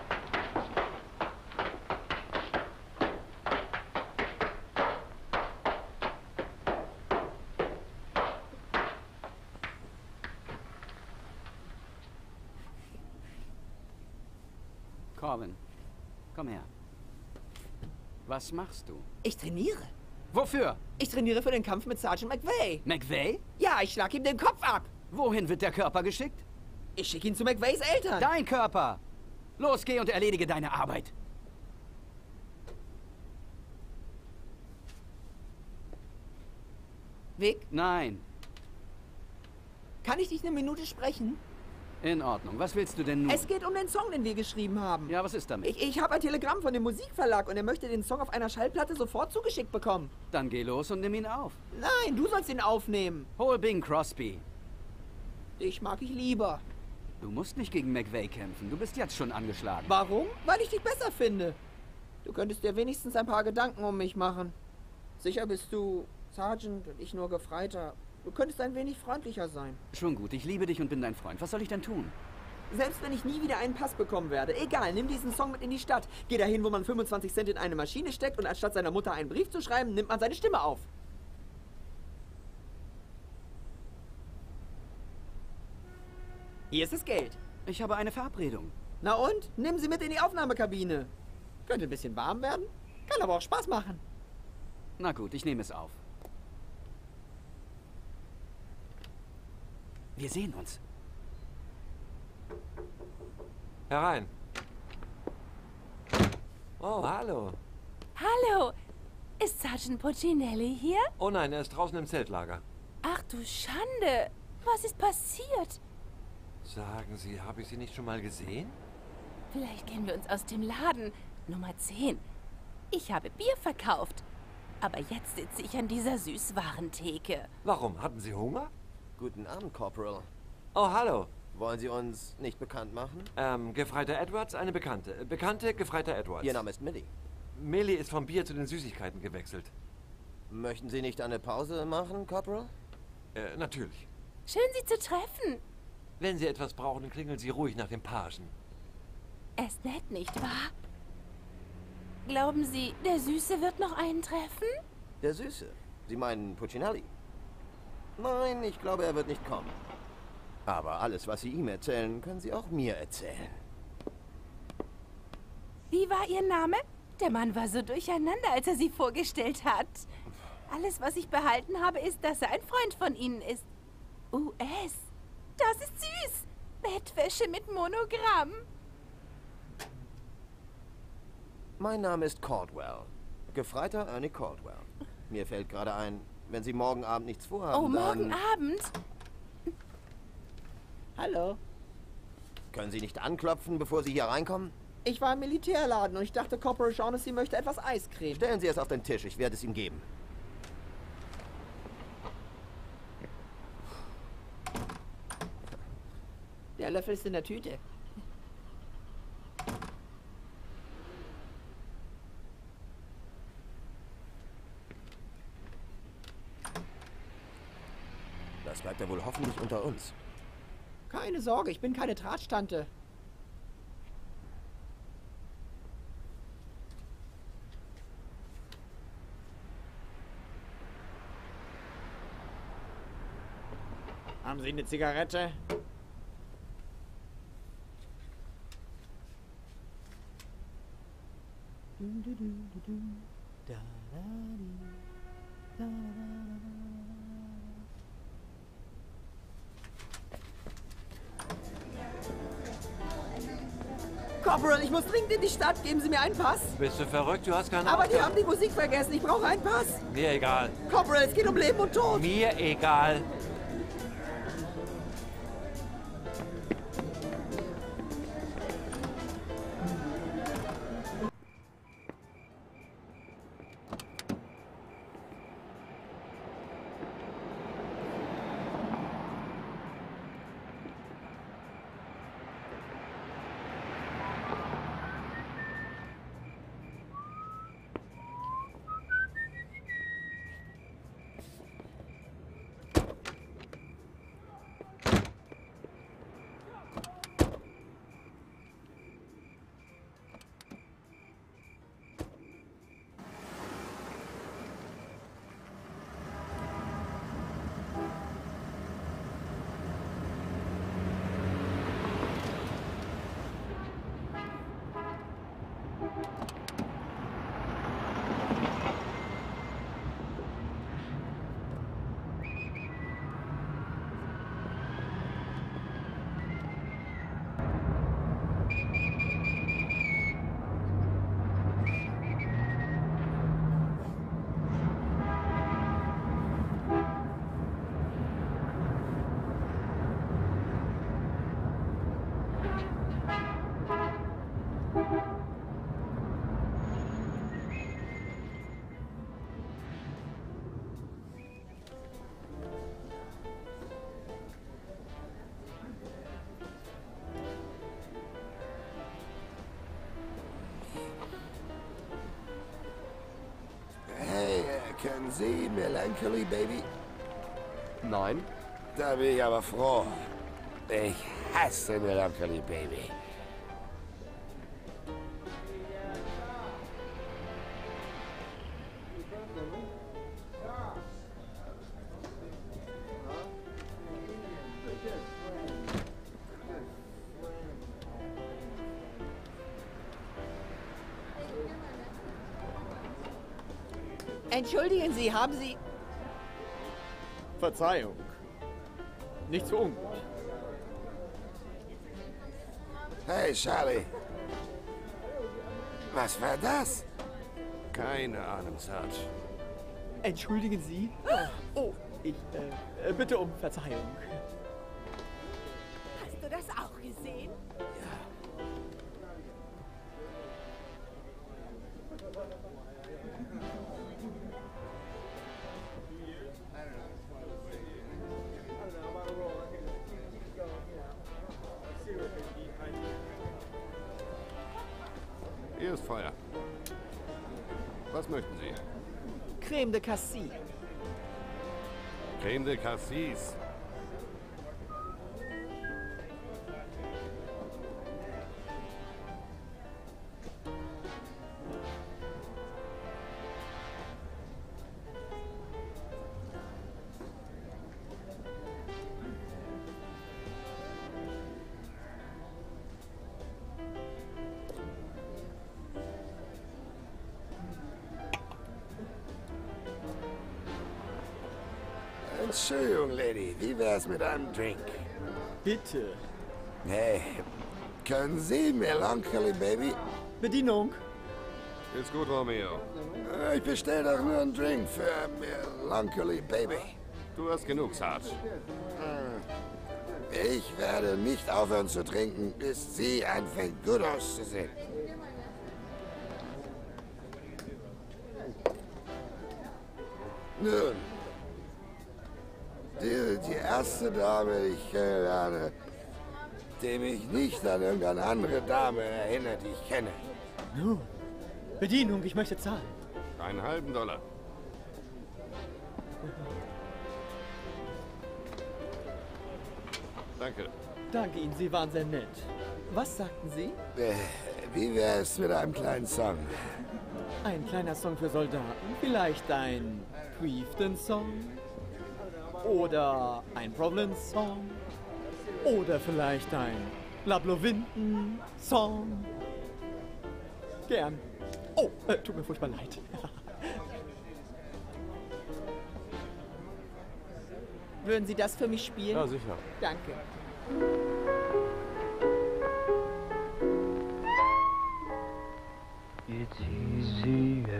Corbin, komm her. Was machst du? Ich trainiere. Wofür? Ich trainiere für den Kampf mit Sergeant McVay. McVay? Ja, ich schlag ihm den Kopf ab. Wohin wird der Körper geschickt? Ich schicke ihn zu McVays Eltern. Dein Körper. Los, geh und erledige deine Arbeit. Vic? Nein. Kann ich dich eine Minute sprechen? In Ordnung. Was willst du denn nun? Es geht um den Song, den wir geschrieben haben. Ja, was ist damit? Ich habe ein Telegramm von dem Musikverlag und er möchte den Song auf einer Schallplatte sofort zugeschickt bekommen. Dann geh los und nimm ihn auf. Nein, du sollst ihn aufnehmen. Hol Bing Crosby. Dich mag ich lieber. Du musst nicht gegen McVay kämpfen. Du bist jetzt schon angeschlagen. Warum? Weil ich dich besser finde. Du könntest dir wenigstens ein paar Gedanken um mich machen. Sicher bist du Sergeant und ich nur Gefreiter. Du könntest ein wenig freundlicher sein. Schon gut, ich liebe dich und bin dein Freund. Was soll ich denn tun? Selbst wenn ich nie wieder einen Pass bekommen werde, egal, nimm diesen Song mit in die Stadt. Geh dahin, wo man 25 Cent in eine Maschine steckt und anstatt seiner Mutter einen Brief zu schreiben, nimmt man seine Stimme auf. Hier ist das Geld. Ich habe eine Verabredung. Na und? Nimm sie mit in die Aufnahmekabine. Könnte ein bisschen warm werden, kann aber auch Spaß machen. Na gut, ich nehme es auf. Wir sehen uns. Herein. Oh, hallo. Hallo. Ist Sergeant Puccinelli hier? Oh nein, er ist draußen im Zeltlager. Ach du Schande. Was ist passiert? Sagen Sie, habe ich Sie nicht schon mal gesehen? Vielleicht kennen wir uns aus dem Laden. Nummer 10. Ich habe Bier verkauft. Aber jetzt sitze ich an dieser Süßwarentheke. Warum? Hatten Sie Hunger? Guten Abend, Corporal. Oh, hallo. Wollen Sie uns nicht bekannt machen? Gefreiter Edwards, eine Bekannte. Bekannte, Gefreiter Edwards. Ihr Name ist Millie. Millie ist vom Bier zu den Süßigkeiten gewechselt. Möchten Sie nicht eine Pause machen, Corporal? Natürlich. Schön, Sie zu treffen. Wenn Sie etwas brauchen, dann klingeln Sie ruhig nach dem Pagen. Er ist nett, nicht wahr? Glauben Sie, der Süße wird noch eintreffen? Der Süße? Sie meinen Puccinelli? Nein, ich glaube, er wird nicht kommen. Aber alles, was Sie ihm erzählen, können Sie auch mir erzählen. Wie war Ihr Name? Der Mann war so durcheinander, als er Sie vorgestellt hat. Alles, was ich behalten habe, ist, dass er ein Freund von Ihnen ist. US. Das ist süß. Bettwäsche mit Monogramm. Mein Name ist Caldwell. Gefreiter Ernie Caldwell. Mir fällt gerade ein, wenn Sie morgen Abend nichts vorhaben, Oh, morgen Abend? Hallo. Können Sie nicht anklopfen, bevor Sie hier reinkommen? Ich war im Militärladen und ich dachte, Corporal Shaughnessy möchte etwas Eiscreme. Stellen Sie es auf den Tisch, ich werde es ihm geben. Der Löffel ist in der Tüte. Das bleibt ja wohl hoffentlich unter uns. Keine Sorge, ich bin keine Drahtstante. Haben Sie eine Zigarette? Corporal, ich muss dringend in die Stadt. Geben Sie mir einen Pass. Bist du verrückt? Du hast keinen Aber die Auto. haben die Musik vergessen. Ich brauche einen Pass. Mir egal. Corporal, es geht um Leben und Tod. Mir egal. Kennen Sie Melancholy Baby? Nein. Da bin ich aber froh. Ich hasse Melancholy Baby. Entschuldigen Sie, haben Sie... Verzeihung. Nicht so ungut. Hey, Charlie. Was war das? Keine Ahnung, Sarge. Entschuldigen Sie? Oh, ich bitte um Verzeihung. Hast du das auch gesehen? Hier ist Feuer. Was möchten Sie? Creme de Cassis. Creme de Cassis. Entschuldigung, Lady. Wie wär's mit einem Drink? Bitte. Hey, können Sie Melancholy Baby? Bedienung. Ist gut, Romeo. Ich bestell doch nur einen Drink für Melancholy Baby. Du hast genug, Sarge. Ich werde nicht aufhören zu trinken, bis sie anfängt, gut auszusehen. Nun, die erste Dame, die ich kennenlerne, die mich nicht an irgendeine andere Dame erinnert, die ich kenne. Nun, Bedienung, ich möchte zahlen. Einen halben $1. Danke. Danke Ihnen, Sie waren sehr nett. Was sagten Sie? Wie wäre es mit einem kleinen Song? Ein kleiner Song für Soldaten? Vielleicht ein Chieftain-Song? Oder ein Province-Song? Oder vielleicht ein Lablovinten-Song? Gern. Oh, tut mir furchtbar leid. Würden Sie das für mich spielen? Ja, sicher. Danke.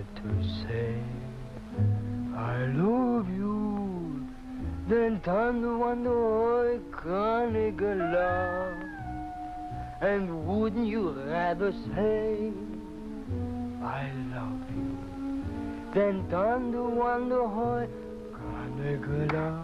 to say I love you, then tanto quando vuoi canigala. And wouldn't you rather say I love you, then tanto quando vuoi canigala.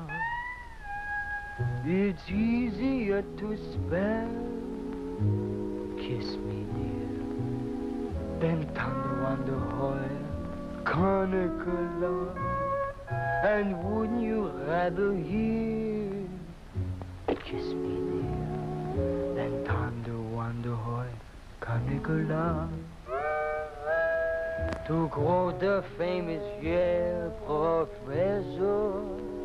It's easier to spell kiss me dear, then tanto quando vuoi canigala. And wouldn't you rather hear kiss me dear, then tanto quando vuoi canigala. To quote the famous Yale professor,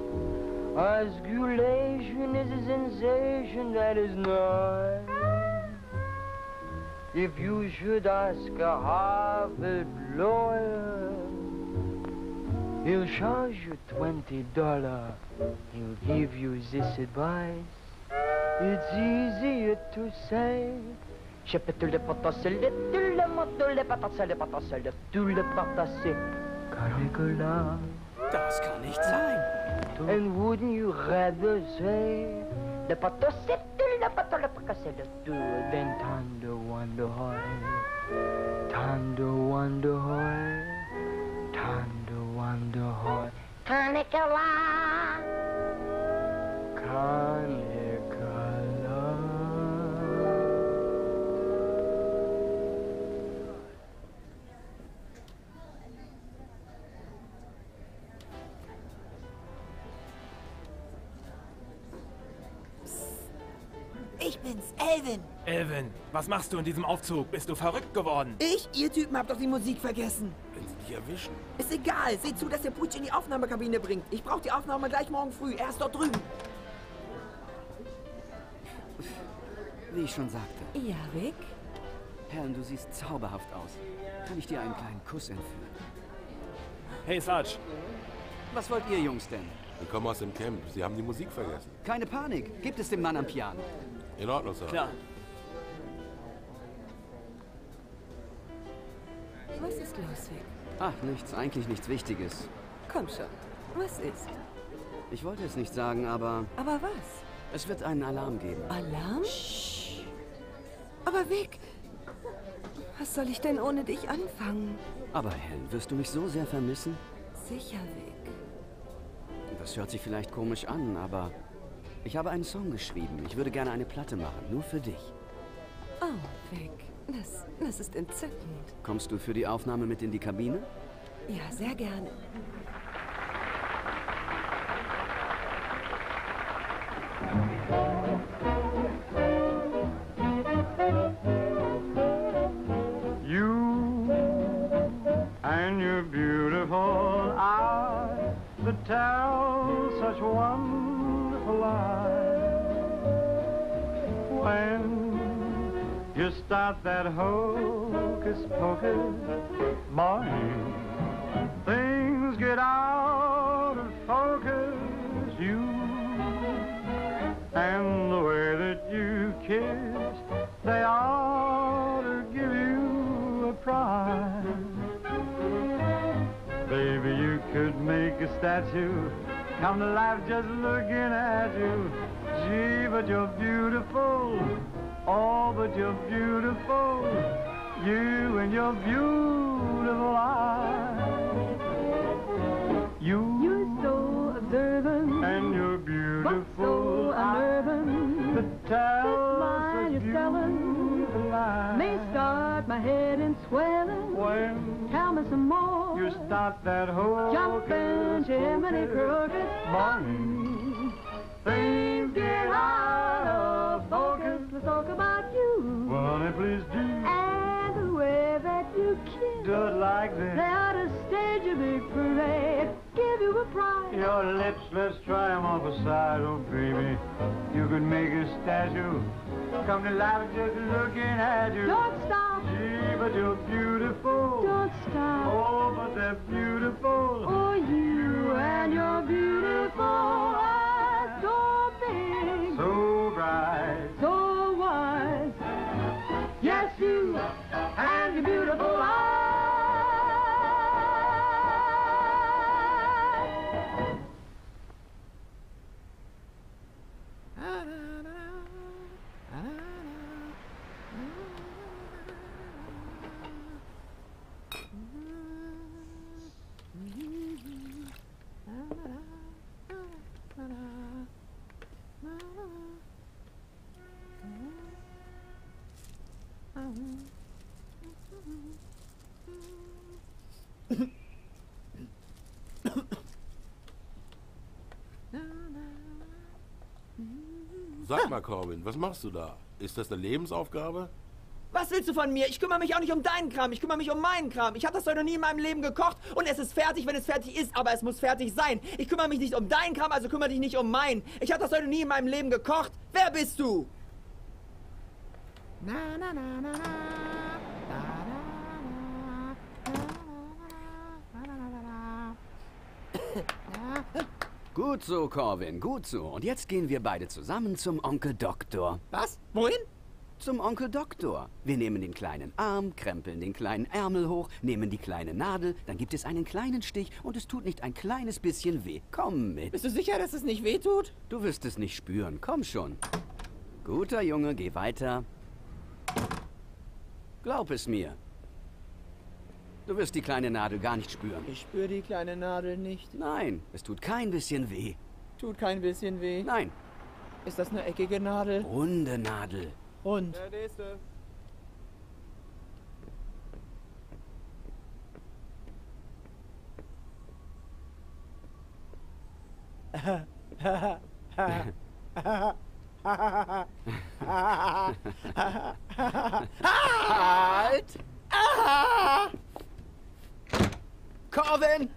osculation is a sensation that is nice. If you should ask a Harvard lawyer, he'll charge you $20. He'll give you this advice. It's easier to say. Je peux tout le potasser, tout le moto, le potasser, le potasser, tout le potasser. Caligula. Das kann nicht sein. And wouldn't you rather say le potasser, tout le potasser, le potasser, tout then tando wonder hoy, tando wonder hoy, tando wonder hoy. Caligula. Caligula. Ich bin's, Elvin. Elvin, was machst du in diesem Aufzug? Bist du verrückt geworden? Ihr Typen habt doch die Musik vergessen. Wenn sie dich erwischen. Ist egal, seht zu, dass der Putsch in die Aufnahmekabine bringt. Ich brauche die Aufnahme gleich morgen früh. Er ist dort drüben. Wie ich schon sagte. Ja, Rick? Helen, du siehst zauberhaft aus. Kann ich dir einen kleinen Kuss entführen? Hey, Sarge. Was wollt ihr Jungs denn? Wir kommen aus dem Camp. Sie haben die Musik vergessen. Keine Panik. Gibt es den Mann am Piano? In Ordnung, Sir. Klar. Was ist los, Rick? Ach, nichts. Eigentlich nichts Wichtiges. Komm schon. Was ist? Ich wollte es nicht sagen, aber... Aber was? Es wird einen Alarm geben. Alarm? Shh. Aber Vic, was soll ich denn ohne dich anfangen? Aber Helen, wirst du mich so sehr vermissen? Sicher, Vic. Das hört sich vielleicht komisch an, aber ich habe einen Song geschrieben. Ich würde gerne eine Platte machen, nur für dich. Oh, Vic, das ist entzückend. Kommst du für die Aufnahme mit in die Kabine? Ja, sehr gerne. You and your beautiful eyes that tell such wonderful lies. When you start that hocus pocus, mind, things get out of focus. You and the way that you kiss, they ought to give you a prize. Baby, you could make a statue come to life just looking at you. Gee, but you're beautiful. Oh, but you're beautiful. You and your beautiful eyes. You're so observant, and you're beautiful. So unnerving. The smile you're selling may start my head in swelling. When tell me some more. You start that whole jumping Jiminy Crooked morning. Things get out of focus. Let's talk about you. Honey, please do. And the way that you kiss. Do it like this. They ought to stage a big parade. Give you a prize. Your lips, let's try them off a side. Oh, baby, you could make a statue come to life just looking at you. Don't stop. Gee, but you're beautiful. Don't stop. Oh, but they're beautiful. Oh, you and your beautiful eyes. So big. So bright. So wise. Yes, you and your beautiful eyes. Sag mal, Corbin, was machst du da? Ist das eine Lebensaufgabe? Was willst du von mir? Ich kümmere mich auch nicht um deinen Kram, ich kümmere mich um meinen Kram. Ich habe das doch noch nie in meinem Leben gekocht und es ist fertig, wenn es fertig ist, aber es muss fertig sein. Ich kümmere mich nicht um deinen Kram, also kümmere dich nicht um meinen. Ich habe das doch noch nie in meinem Leben gekocht. Wer bist du? Na, na, na, na, na. Gut so, Corvin, gut so. Und jetzt gehen wir beide zusammen zum Onkel Doktor. Was? Wohin? Zum Onkel Doktor. Wir nehmen den kleinen Arm, krempeln den kleinen Ärmel hoch, nehmen die kleine Nadel, dann gibt es einen kleinen Stich und es tut nicht ein kleines bisschen weh. Komm mit. Bist du sicher, dass es nicht weh tut? Du wirst es nicht spüren. Komm schon. Guter Junge, geh weiter. Glaub es mir. Du wirst die kleine Nadel gar nicht spüren. Ich spüre die kleine Nadel nicht. Nein, es tut kein bisschen weh. Tut kein bisschen weh? Nein. Ist das eine eckige Nadel? Runde Nadel. Und? Der nächste. Halt! Ah! Corvin!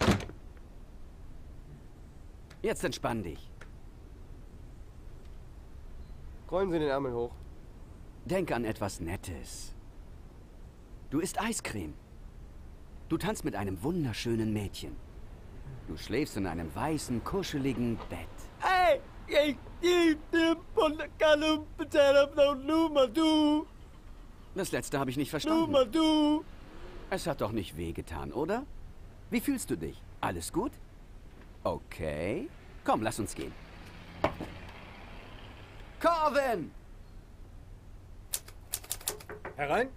Jetzt entspann dich. Rollen Sie den Ärmel hoch. Denk an etwas Nettes. Du isst Eiscreme. Du tanzt mit einem wunderschönen Mädchen. Du schläfst in einem weißen, kuscheligen Bett. Hey! Das letzte habe ich nicht verstanden. Es hat doch nicht wehgetan, oder? Wie fühlst du dich? Alles gut? Okay. Komm, lass uns gehen. Corvin! Herein.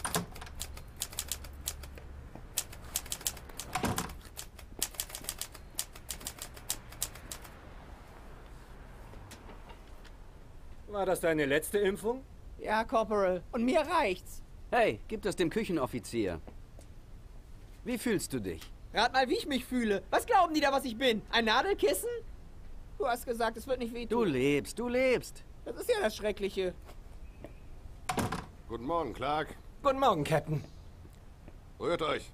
War das deine letzte Impfung? Ja, Corporal. Und mir reicht's. Hey, gib das dem Küchenoffizier. Wie fühlst du dich? Rat mal, wie ich mich fühle. Was glauben die da, was ich bin? Ein Nadelkissen? Du hast gesagt, es wird nicht wehtun. Du lebst, du lebst. Das ist ja das Schreckliche. Guten Morgen, Clark. Guten Morgen, Captain. Rührt euch.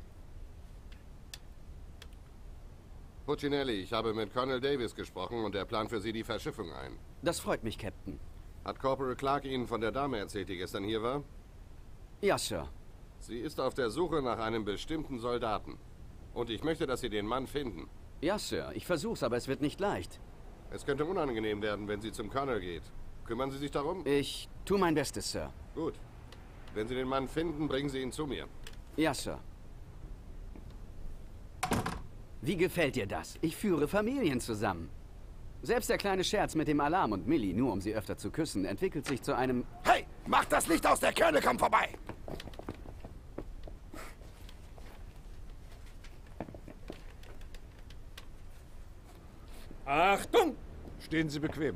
Puccinelli, ich habe mit Colonel Davis gesprochen und er plant für Sie die Verschiffung ein. Das freut mich, Captain. Hat Corporal Clark Ihnen von der Dame erzählt, die gestern hier war? Ja, Sir. Sie ist auf der Suche nach einem bestimmten Soldaten. Und ich möchte, dass Sie den Mann finden. Ja, Sir. Ich versuch's, aber es wird nicht leicht. Es könnte unangenehm werden, wenn sie zum Colonel geht. Kümmern Sie sich darum? Ich tue mein Bestes, Sir. Gut. Wenn Sie den Mann finden, bringen Sie ihn zu mir. Ja, Sir. Wie gefällt dir das? Ich führe Familien zusammen. Selbst der kleine Scherz mit dem Alarm und Millie, nur um sie öfter zu küssen, entwickelt sich zu einem... Hey, mach das Licht aus, der Colonel kommt vorbei! Achtung! Stehen Sie bequem.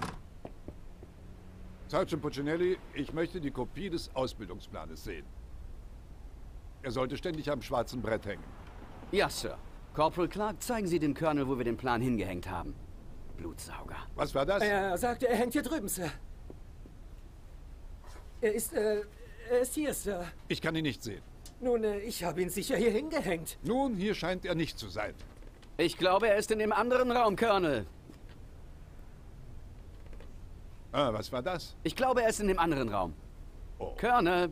Sergeant Puccinelli, ich möchte die Kopie des Ausbildungsplanes sehen. Er sollte ständig am schwarzen Brett hängen. Ja, Sir. Corporal Clark, zeigen Sie dem Colonel, wo wir den Plan hingehängt haben. Blutsauger. Was war das? Er sagte, er hängt hier drüben, Sir. Er ist hier, Sir. Ich kann ihn nicht sehen. Nun, ich habe ihn sicher hier hingehängt. Nun, hier scheint er nicht zu sein. Ich glaube, er ist in dem anderen Raum, Colonel. Ah, was war das? Ich glaube, er ist in dem anderen Raum. Oh. Colonel.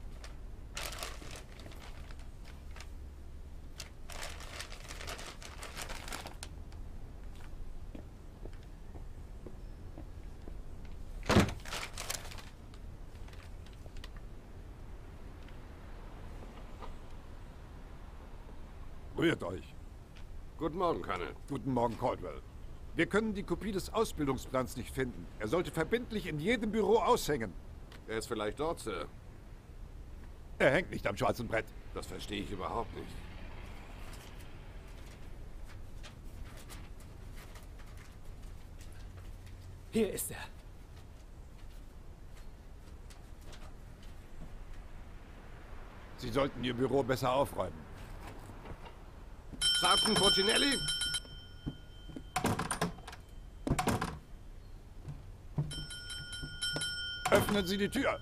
Rührt euch. Guten Morgen, Colonel. Guten Morgen, Caldwell. Wir können die Kopie des Ausbildungsplans nicht finden. Er sollte verbindlich in jedem Büro aushängen. Er ist vielleicht dort, Sir. Er hängt nicht am schwarzen Brett. Das verstehe ich überhaupt nicht. Hier ist er. Sie sollten Ihr Büro besser aufräumen. Sergeant Puccinelli? Öffnen Sie die Tür!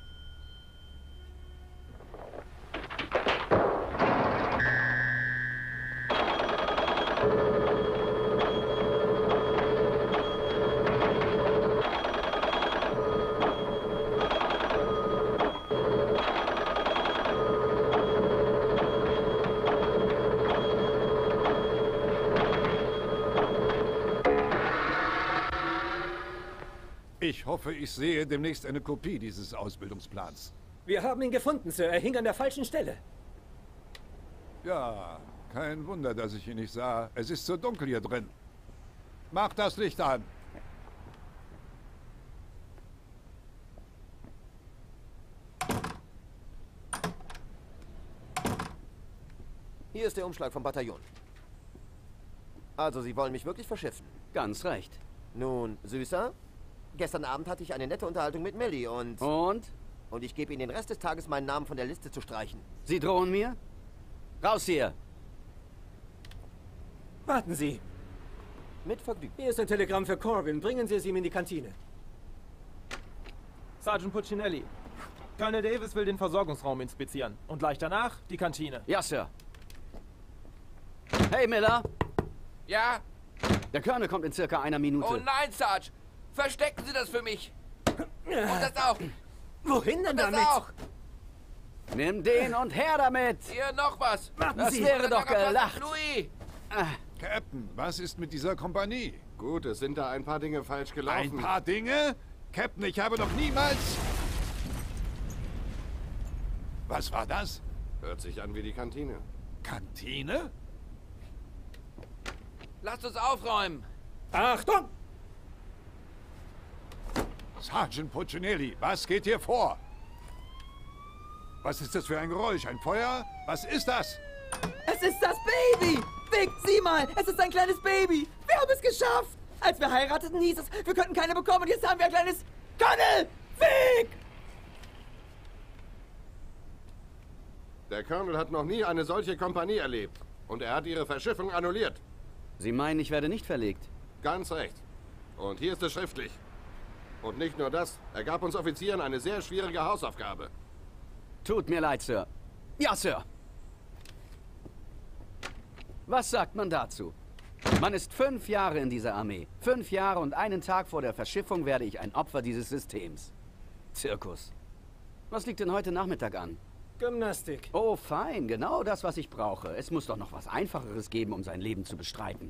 Ich hoffe, ich sehe demnächst eine Kopie dieses Ausbildungsplans. Wir haben ihn gefunden, Sir. Er hing an der falschen Stelle. Ja, kein Wunder, dass ich ihn nicht sah. Es ist so dunkel hier drin. Mach das Licht an. Hier ist der Umschlag vom Bataillon. Also, Sie wollen mich wirklich verschiffen? Ganz recht. Nun, Süßer, gestern Abend hatte ich eine nette Unterhaltung mit Millie und... Und? Und ich gebe Ihnen den Rest des Tages meinen Namen von der Liste zu streichen. Sie drohen mir? Raus hier! Warten Sie. Mit Vergnügen. Hier ist ein Telegramm für Corwin. Bringen Sie es ihm in die Kantine. Sergeant Puccinelli. Colonel Davis will den Versorgungsraum inspizieren. Und gleich danach die Kantine. Ja, Sir. Hey, Miller. Ja? Der Colonel kommt in circa einer Minute. Oh nein, Sarge! Verstecken Sie das für mich! Und das auch! Wohin denn damit? Auch. Nimm den und her damit! Hier noch was! Das wäre doch gelacht! Louis! Captain, was ist mit dieser Kompanie? Gut, es sind da ein paar Dinge falsch gelaufen. Ein paar Dinge? Captain, ich habe noch niemals... Was war das? Hört sich an wie die Kantine. Kantine? Lasst uns aufräumen! Achtung! Sergeant Puccinelli, was geht hier vor? Was ist das für ein Geräusch? Ein Feuer? Was ist das? Es ist das Baby! Vic, sieh mal! Es ist ein kleines Baby! Wir haben es geschafft! Als wir heirateten, hieß es, wir könnten keine bekommen und jetzt haben wir ein kleines... Colonel! Vic! Der Colonel hat noch nie eine solche Kompanie erlebt. Und er hat ihre Verschiffung annulliert. Sie meinen, ich werde nicht verlegt? Ganz recht. Und hier ist es schriftlich. Und nicht nur das, er gab uns Offizieren eine sehr schwierige Hausaufgabe. Tut mir leid, Sir. Ja, Sir. Was sagt man dazu? Man ist 5 Jahre in dieser Armee. 5 Jahre und einen Tag vor der Verschiffung werde ich ein Opfer dieses Systems. Zirkus. Was liegt denn heute Nachmittag an? Gymnastik. Oh, fein. Genau das, was ich brauche. Es muss doch noch was Einfacheres geben, um sein Leben zu bestreiten.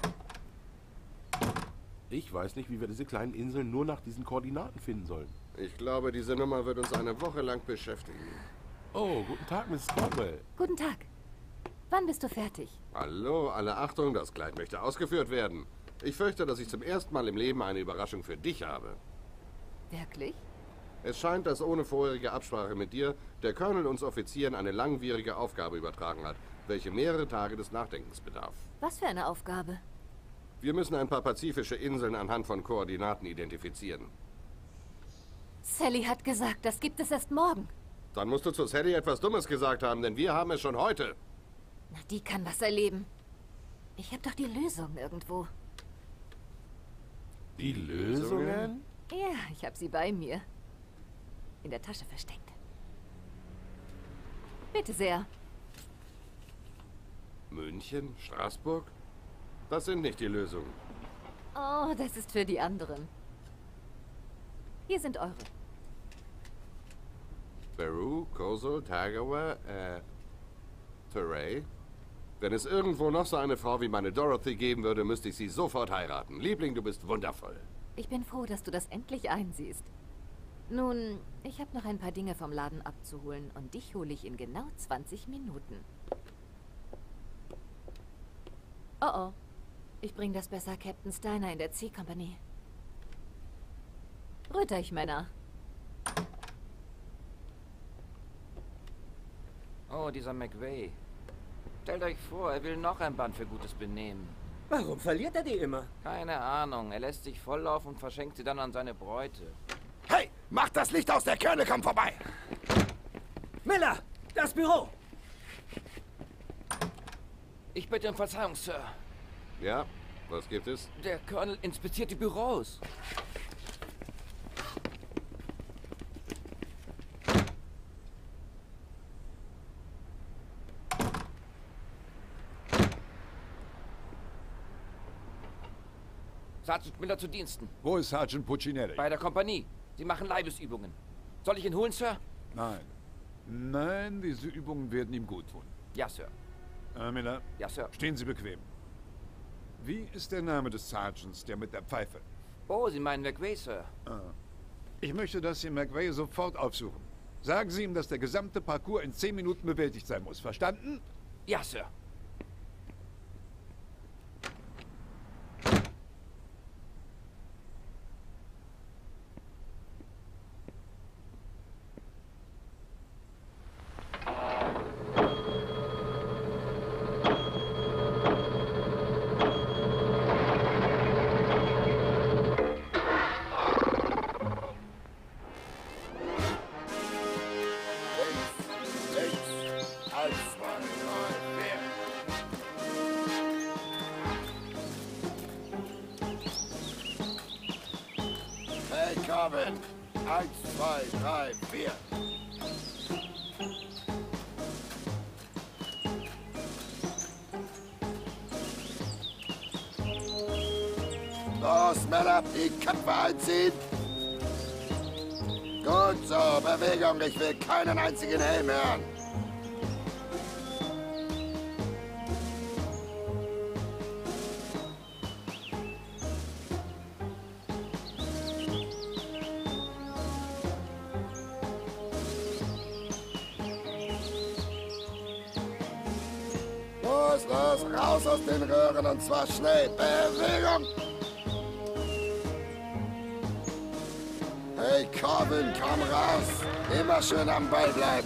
Ich weiß nicht, wie wir diese kleinen Inseln nur nach diesen Koordinaten finden sollen. Ich glaube, diese Nummer wird uns eine Woche lang beschäftigen. Oh, guten Tag, Mrs. Caldwell. Guten Tag. Wann bist du fertig? Hallo, alle Achtung, das Kleid möchte ausgeführt werden. Ich fürchte, dass ich zum ersten Mal im Leben eine Überraschung für dich habe. Wirklich? Es scheint, dass ohne vorherige Absprache mit dir der Colonel uns Offizieren eine langwierige Aufgabe übertragen hat, welche mehrere Tage des Nachdenkens bedarf. Was für eine Aufgabe? Wir müssen ein paar pazifische Inseln anhand von Koordinaten identifizieren. Sally hat gesagt, das gibt es erst morgen. Dann musst du zu Sally etwas Dummes gesagt haben, denn wir haben es schon heute. Na, die kann was erleben. Ich habe doch die Lösung irgendwo. Die Lösungen? Ja, ich habe sie bei mir. In der Tasche versteckt. Bitte sehr. München? Straßburg? Das sind nicht die Lösungen. Oh, das ist für die anderen. Hier sind eure. Beru, Kosovo, Tagawa, Teray. Wenn es irgendwo noch so eine Frau wie meine Dorothy geben würde, müsste ich sie sofort heiraten. Liebling, du bist wundervoll. Ich bin froh, dass du das endlich einsiehst. Nun, ich habe noch ein paar Dinge vom Laden abzuholen und dich hole ich in genau 20 Minuten. Oh oh. Ich bring das besser Captain Steiner in der C-Kompanie. Rührt euch, Männer. Oh, dieser McVay. Stellt euch vor, er will noch ein Band für gutes Benehmen. Warum verliert er die immer? Keine Ahnung. Er lässt sich volllaufen und verschenkt sie dann an seine Bräute. Hey, macht das Licht aus, der Colonel kommt vorbei! Miller, das Büro! Ich bitte um Verzeihung, Sir. Ja, was gibt es? Der Colonel inspiziert die Büros. Sergeant Miller zu Diensten. Wo ist Sergeant Puccinelli? Bei der Kompanie. Sie machen Leibesübungen. Soll ich ihn holen, Sir? Nein. Nein, diese Übungen werden ihm gut tun. Ja, Sir. Miller? Ja, Sir. Stehen Sie bequem. Wie ist der Name des Sergeants, der mit der Pfeife? Oh, Sie meinen McVay, Sir. Ich möchte, dass Sie McVay sofort aufsuchen. Sagen Sie ihm, dass der gesamte Parcours in 10 Minuten bewältigt sein muss. Verstanden? Ja, Sir. Carvin. 1, 2, 3, 4. Los, Männer, die Köpfe einziehen. Gut so, Bewegung, ich will keinen einzigen Helm hören. Los, raus aus den Röhren und zwar schnell. Bewegung! Hey, Corbin, komm raus. Immer schön am Ball bleiben.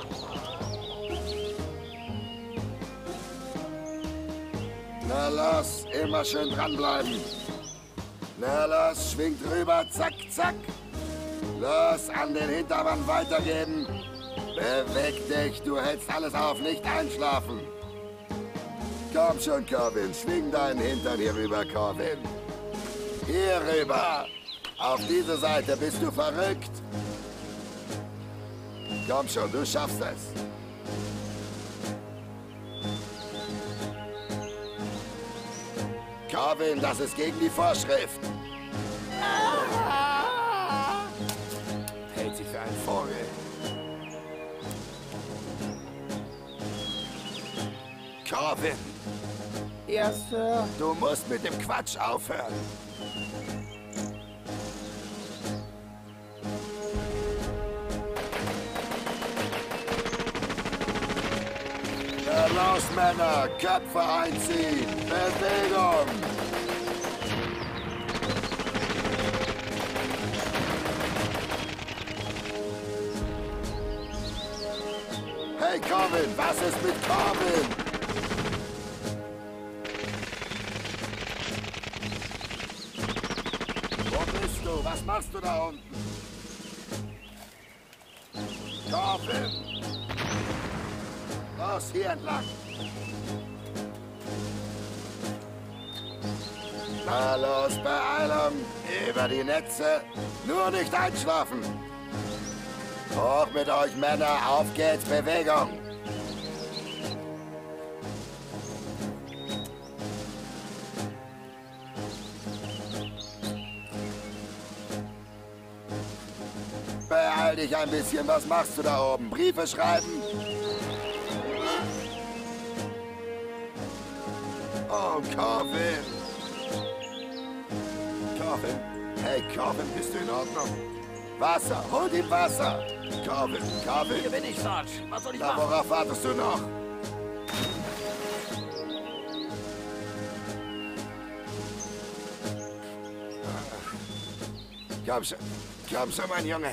Na los, immer schön dranbleiben. Na los, schwingt rüber, zack, zack. Los, an den Hintermann weitergeben. Beweg dich, du hältst alles auf, nicht einschlafen. Komm schon, Corbin, schwing deinen Hintern hier rüber, Corbin. Hier rüber. Auf diese Seite, bist du verrückt? Komm schon, du schaffst es. Corbin, das ist gegen die Vorschrift. Hält sich für einen Vogel. Corbin. Ja, Sir. Du musst mit dem Quatsch aufhören. Na los, Männer, Köpfe einziehen. Bewegung. Hey, Corbin, was ist mit Corbin? Was machst du da unten? Corbin! Los, hier entlang! Na los, Beeilung! Über die Netze! Nur nicht einschlafen! Hoch mit euch, Männer! Auf geht's, Bewegung! Beeil dich ein bisschen, was machst du da oben? Briefe schreiben? Oh, Corbin! Corbin? Hey, Corbin, bist du in Ordnung? Wasser, hol ihm Wasser! Corbin, Corbin! Hier bin ich, Sarge. Was soll ich machen? Worauf wartest du noch? Komm schon, mein Junge.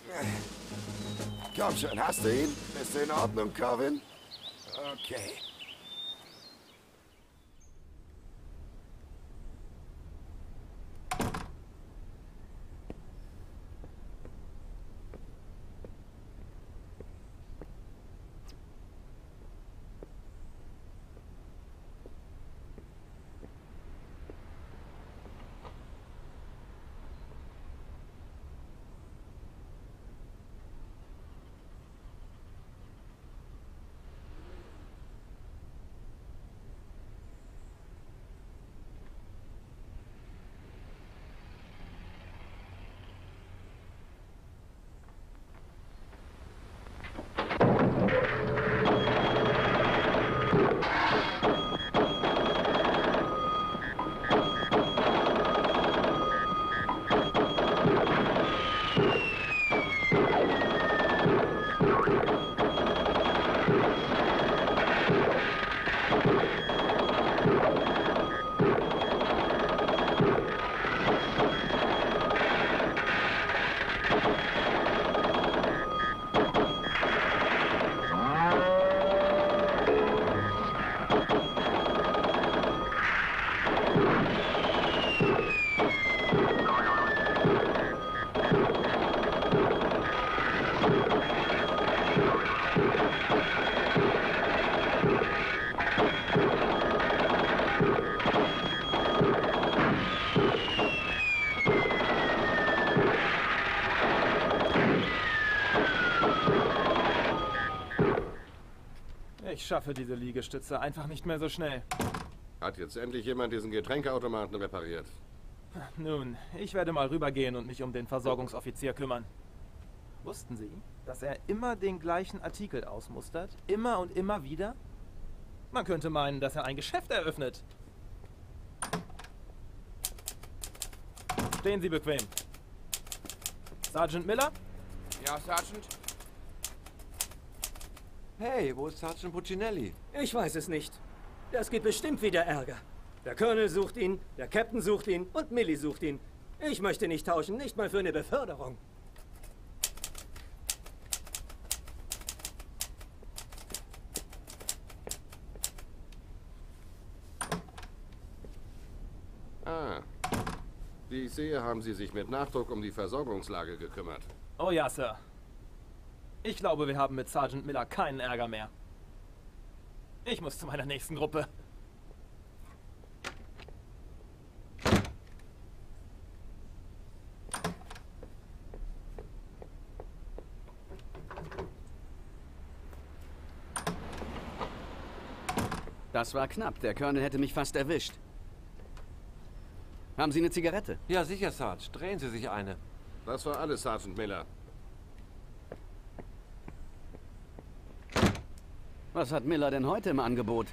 Komm schon, hast du ihn? Bist du in Ordnung, Corbin? Okay. schaffe diese Liegestütze einfach nicht mehr so schnell. Hat jetzt endlich jemand diesen Getränkeautomaten repariert? Nun, ich werde mal rübergehen und mich um den Versorgungsoffizier kümmern. Wussten Sie, dass er immer den gleichen Artikel ausmustert? Immer und immer wieder? Man könnte meinen, dass er ein Geschäft eröffnet. Stehen Sie bequem. Sergeant Miller? Ja, Sergeant? Hey, wo ist Sergeant Puccinelli? Ich weiß es nicht. Das gibt bestimmt wieder Ärger. Der Colonel sucht ihn, der Captain sucht ihn und Millie sucht ihn. Ich möchte nicht tauschen, nicht mal für eine Beförderung. Ah. Wie ich sehe, haben Sie sich mit Nachdruck um die Versorgungslage gekümmert. Oh ja, Sir. Ich glaube, wir haben mit Sergeant Miller keinen Ärger mehr. Ich muss zu meiner nächsten Gruppe. Das war knapp. Der Colonel hätte mich fast erwischt. Haben Sie eine Zigarette? Ja, sicher, Sarge. Drehen Sie sich eine. Das war alles, Sergeant Miller. Was hat Miller denn heute im Angebot?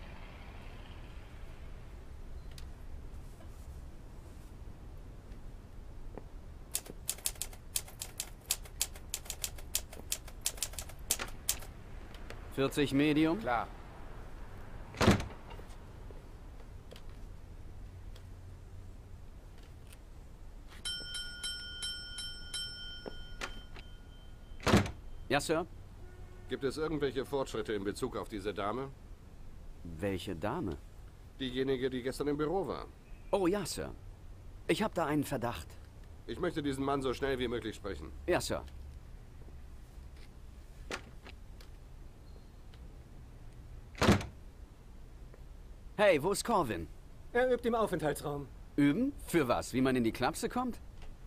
$40 Medium? Klar. Ja, Sir? Gibt es irgendwelche Fortschritte in Bezug auf diese Dame? Welche Dame? Diejenige, die gestern im Büro war. Oh ja, Sir. Ich habe da einen Verdacht. Ich möchte diesen Mann so schnell wie möglich sprechen. Ja, Sir. Hey, wo ist Corvin? Er übt im Aufenthaltsraum. Üben? Für was? Wie man in die Klapse kommt?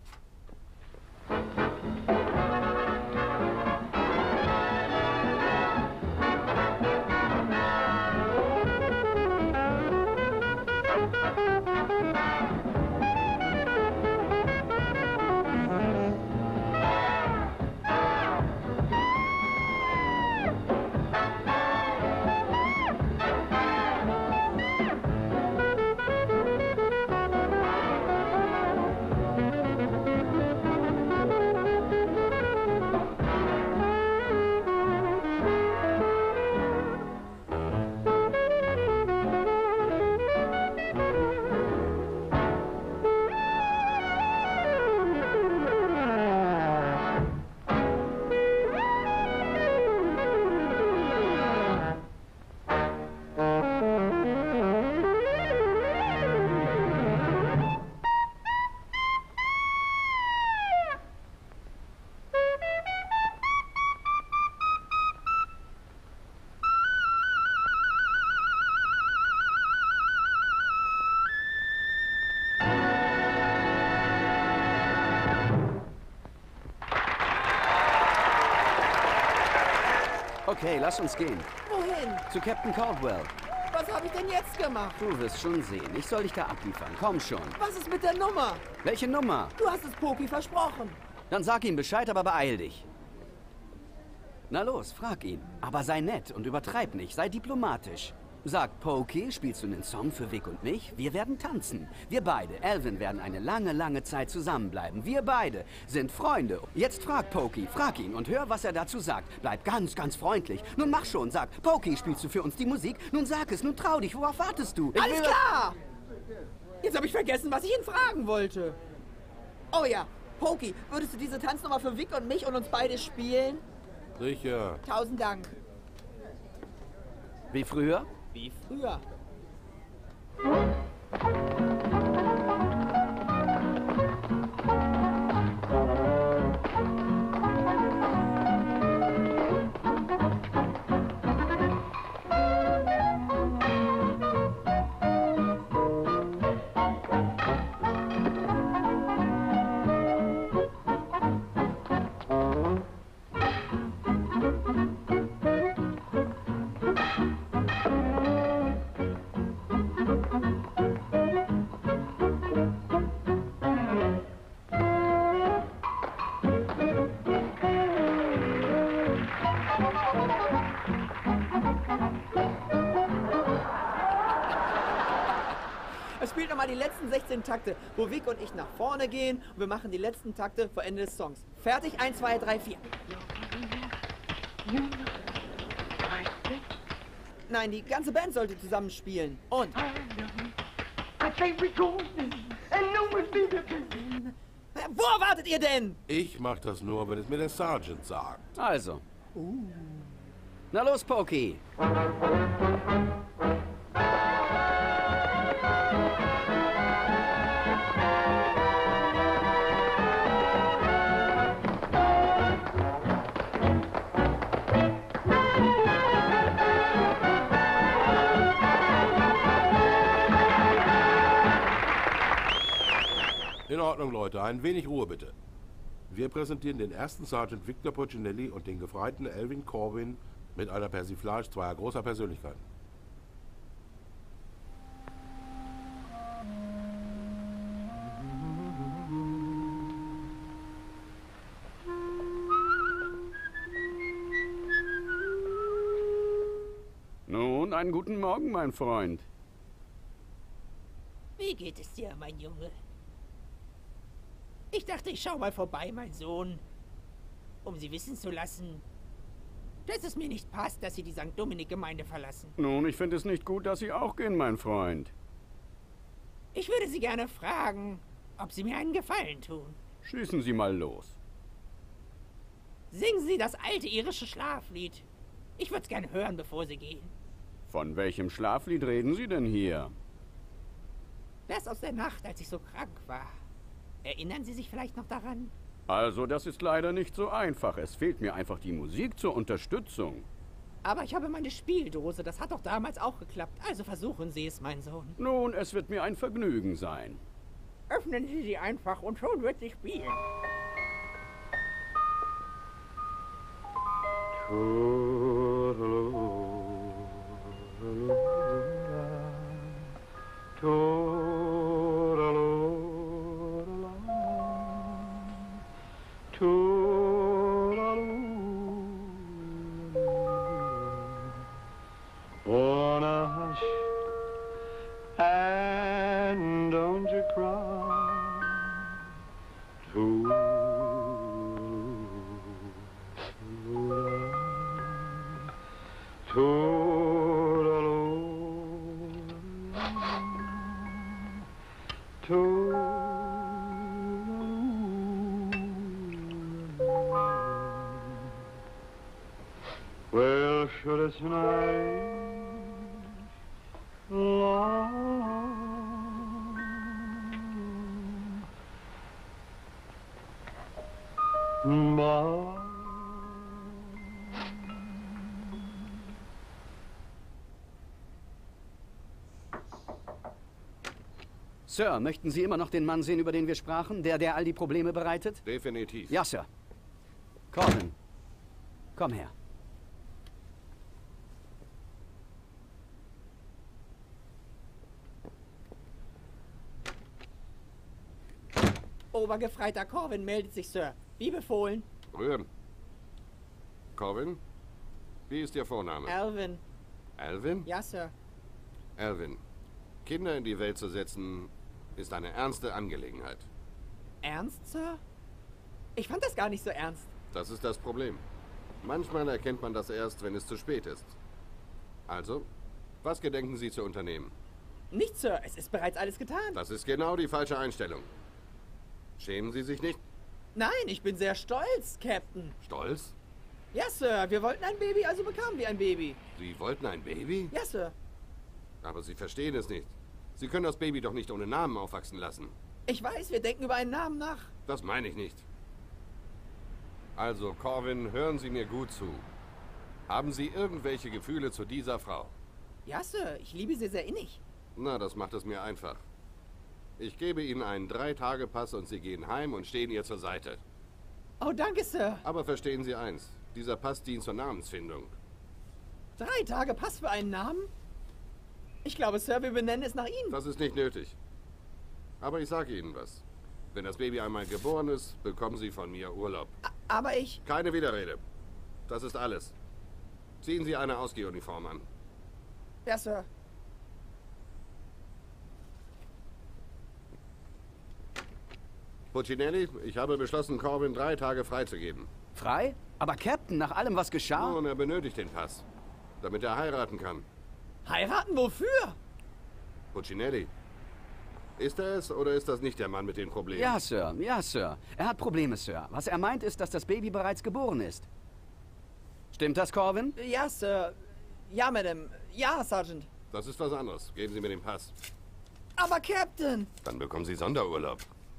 Okay, lass uns gehen. Wohin? Zu Captain Caldwell. Was habe ich denn jetzt gemacht? Du wirst schon sehen. Ich soll dich da abliefern. Komm schon. Was ist mit der Nummer? Welche Nummer? Du hast es Poki versprochen. Dann sag ihm Bescheid, aber beeil dich. Na los, frag ihn. Aber sei nett und übertreib nicht. Sei diplomatisch. Sag, Pokey, spielst du einen Song für Vic und mich? Wir werden tanzen. Wir beide, Alvin, werden eine lange, lange Zeit zusammenbleiben. Wir beide sind Freunde. Jetzt frag Pokey, frag ihn und hör, was er dazu sagt. Bleib ganz, ganz freundlich. Nun mach schon, sag, Pokey, spielst du für uns die Musik? Nun sag es, nun trau dich, worauf wartest du? Alles klar! Jetzt habe ich vergessen, was ich ihn fragen wollte. Oh ja, Pokey, würdest du diese Tanznummer für Vic und mich und uns beide spielen? Sicher. 1000 Dank. Wie früher? Wie früher. Er spielt nochmal die letzten 16 Takte, wo Vic und ich nach vorne gehen und wir machen die letzten Takte vor Ende des Songs. Fertig? 1, 2, 3, 4. Nein, die ganze Band sollte zusammen spielen. Und... Wo wartet ihr denn? Ich mach das nur, wenn es mir der Sergeant sagt. Also. Na los, Pokey. In Ordnung, Leute. Ein wenig Ruhe, bitte. Wir präsentieren den ersten Sergeant Victor Puccinelli und den Gefreiten Alvin Corbin mit einer Persiflage zweier großer Persönlichkeiten. Nun, einen guten Morgen, mein Freund. Wie geht es dir, mein Junge? Ich dachte, ich schau mal vorbei, mein Sohn, um Sie wissen zu lassen, dass es mir nicht passt, dass Sie die St. Dominik-Gemeinde verlassen. Nun, ich finde es nicht gut, dass Sie auch gehen, mein Freund. Ich würde Sie gerne fragen, ob Sie mir einen Gefallen tun. Schießen Sie mal los. Singen Sie das alte irische Schlaflied. Ich würde es gerne hören, bevor Sie gehen. Von welchem Schlaflied reden Sie denn hier? Das aus der Nacht, als ich so krank war. Erinnern Sie sich vielleicht noch daran? Also, das ist leider nicht so einfach. Es fehlt mir einfach die Musik zur Unterstützung. Aber ich habe meine Spieldose. Das hat doch damals auch geklappt. Also versuchen Sie es, mein Sohn. Nun, es wird mir ein Vergnügen sein. Öffnen Sie sie einfach und schon wird sie spielen. Wanna hush and don't you cry. Well, should it tonight Sir, möchten Sie immer noch den Mann sehen, über den wir sprachen? Der all die Probleme bereitet? Definitiv. Ja, Sir. Corbin, komm her. Obergefreiter Corwin meldet sich, Sir. Wie befohlen. Rühren. Corbin? Wie ist Ihr Vorname? Alvin. Alvin? Ja, Sir. Alvin, Kinder in die Welt zu setzen, ist eine ernste Angelegenheit. Ernst, Sir? Ich fand das gar nicht so ernst. Das ist das Problem. Manchmal erkennt man das erst, wenn es zu spät ist. Also, was gedenken Sie zu unternehmen? Nicht, Sir. Es ist bereits alles getan. Das ist genau die falsche Einstellung. Schämen Sie sich nicht? Nein, ich bin sehr stolz, Captain. Stolz? Ja, Sir. Wir wollten ein Baby, also bekamen wir ein Baby. Sie wollten ein Baby? Ja, Sir. Aber Sie verstehen es nicht. Sie können das Baby doch nicht ohne Namen aufwachsen lassen. Ich weiß, wir denken über einen Namen nach. Das meine ich nicht. Also, Corwin, hören Sie mir gut zu. Haben Sie irgendwelche Gefühle zu dieser Frau? Ja, Sir. Ich liebe sie sehr innig. Na, das macht es mir einfach. Ich gebe Ihnen einen 3-Tage-Pass und Sie gehen heim und stehen ihr zur Seite. Oh, danke, Sir. Aber verstehen Sie eins. Dieser Pass dient zur Namensfindung. 3 Tage Pass für einen Namen? Ich glaube, Sir, wir benennen es nach Ihnen. Das ist nicht nötig. Aber ich sage Ihnen was. Wenn das Baby einmal geboren ist, bekommen Sie von mir Urlaub. Aber ich... Keine Widerrede. Das ist alles. Ziehen Sie eine Ausgehuniform an. Ja, Sir. Puccinelli, ich habe beschlossen, Corbin 3 Tage freizugeben. Frei? Aber Captain, nach allem, was geschah... Nun, er benötigt den Pass, damit er heiraten kann. Heiraten wofür? Puccinelli, ist er es oder ist das nicht der Mann mit den Problemen? Ja, Sir. Ja, Sir. Er hat Probleme, Sir. Was er meint, ist, dass das Baby bereits geboren ist. Stimmt das, Corvin? Ja, Sir. Ja, Madame. Ja, Sergeant. Das ist was anderes. Geben Sie mir den Pass. Aber, Captain! Dann bekommen Sie Sonderurlaub.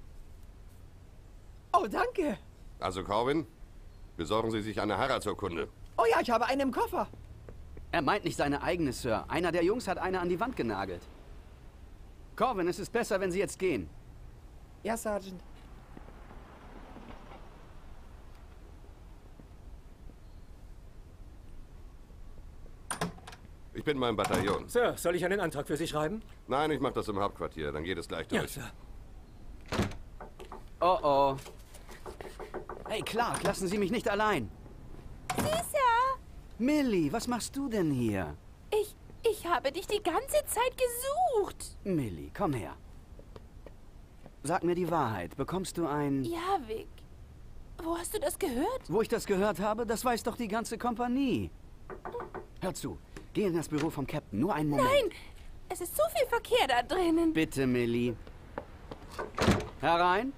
Oh, danke. Also, Corvin, besorgen Sie sich eine Heiratsurkunde. Oh ja, ich habe eine im Koffer. Er meint nicht seine eigene, Sir. Einer der Jungs hat eine an die Wand genagelt. Corvin, es ist besser, wenn Sie jetzt gehen. Ja, Sergeant. Ich bin beim Bataillon. Sir, soll ich einen Antrag für Sie schreiben? Nein, ich mache das im Hauptquartier. Dann geht es gleich durch. Ja, Sir. Oh, oh. Hey, Clark, lassen Sie mich nicht allein. Süßer! Millie, was machst du denn hier? Ich habe dich die ganze Zeit gesucht. Millie, komm her. Sag mir die Wahrheit. Bekommst du ein... Ja, Vic. Wo hast du das gehört? Wo ich das gehört habe, das weiß doch die ganze Kompanie. Hör zu. Geh in das Büro vom Captain. Nur einen Moment. Nein! Es ist so viel Verkehr da drinnen. Bitte, Millie. Herein.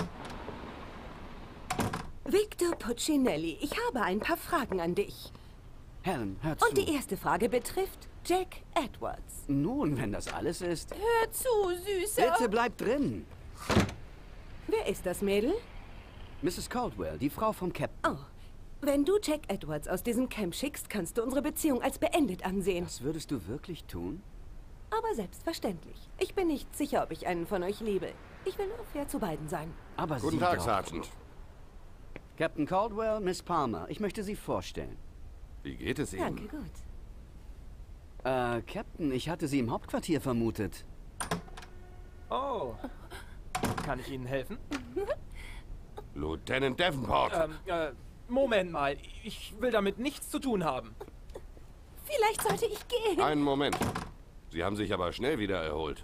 Victor Puccinelli, ich habe ein paar Fragen an dich. Helen, hör zu. Und die erste Frage betrifft Jack Edwards. Nun, wenn das alles ist... Hör zu, Süßer. Bitte bleib drin. Wer ist das Mädel? Mrs. Caldwell, die Frau vom Captain. Oh, wenn du Jack Edwards aus diesem Camp schickst, kannst du unsere Beziehung als beendet ansehen. Das würdest du wirklich tun? Aber selbstverständlich. Ich bin nicht sicher, ob ich einen von euch liebe. Ich will nur fair zu beiden sein. Aber Guten Sie Tag, doch. Sergeant. Captain Caldwell, Miss Palmer. Ich möchte Sie vorstellen. Wie geht es Ihnen? Danke, gut. Captain, ich hatte Sie im Hauptquartier vermutet. Oh. Kann ich Ihnen helfen? Lieutenant Davenport. Moment mal. Ich will damit nichts zu tun haben. Vielleicht sollte ich gehen. Einen Moment. Sie haben sich aber schnell wieder erholt.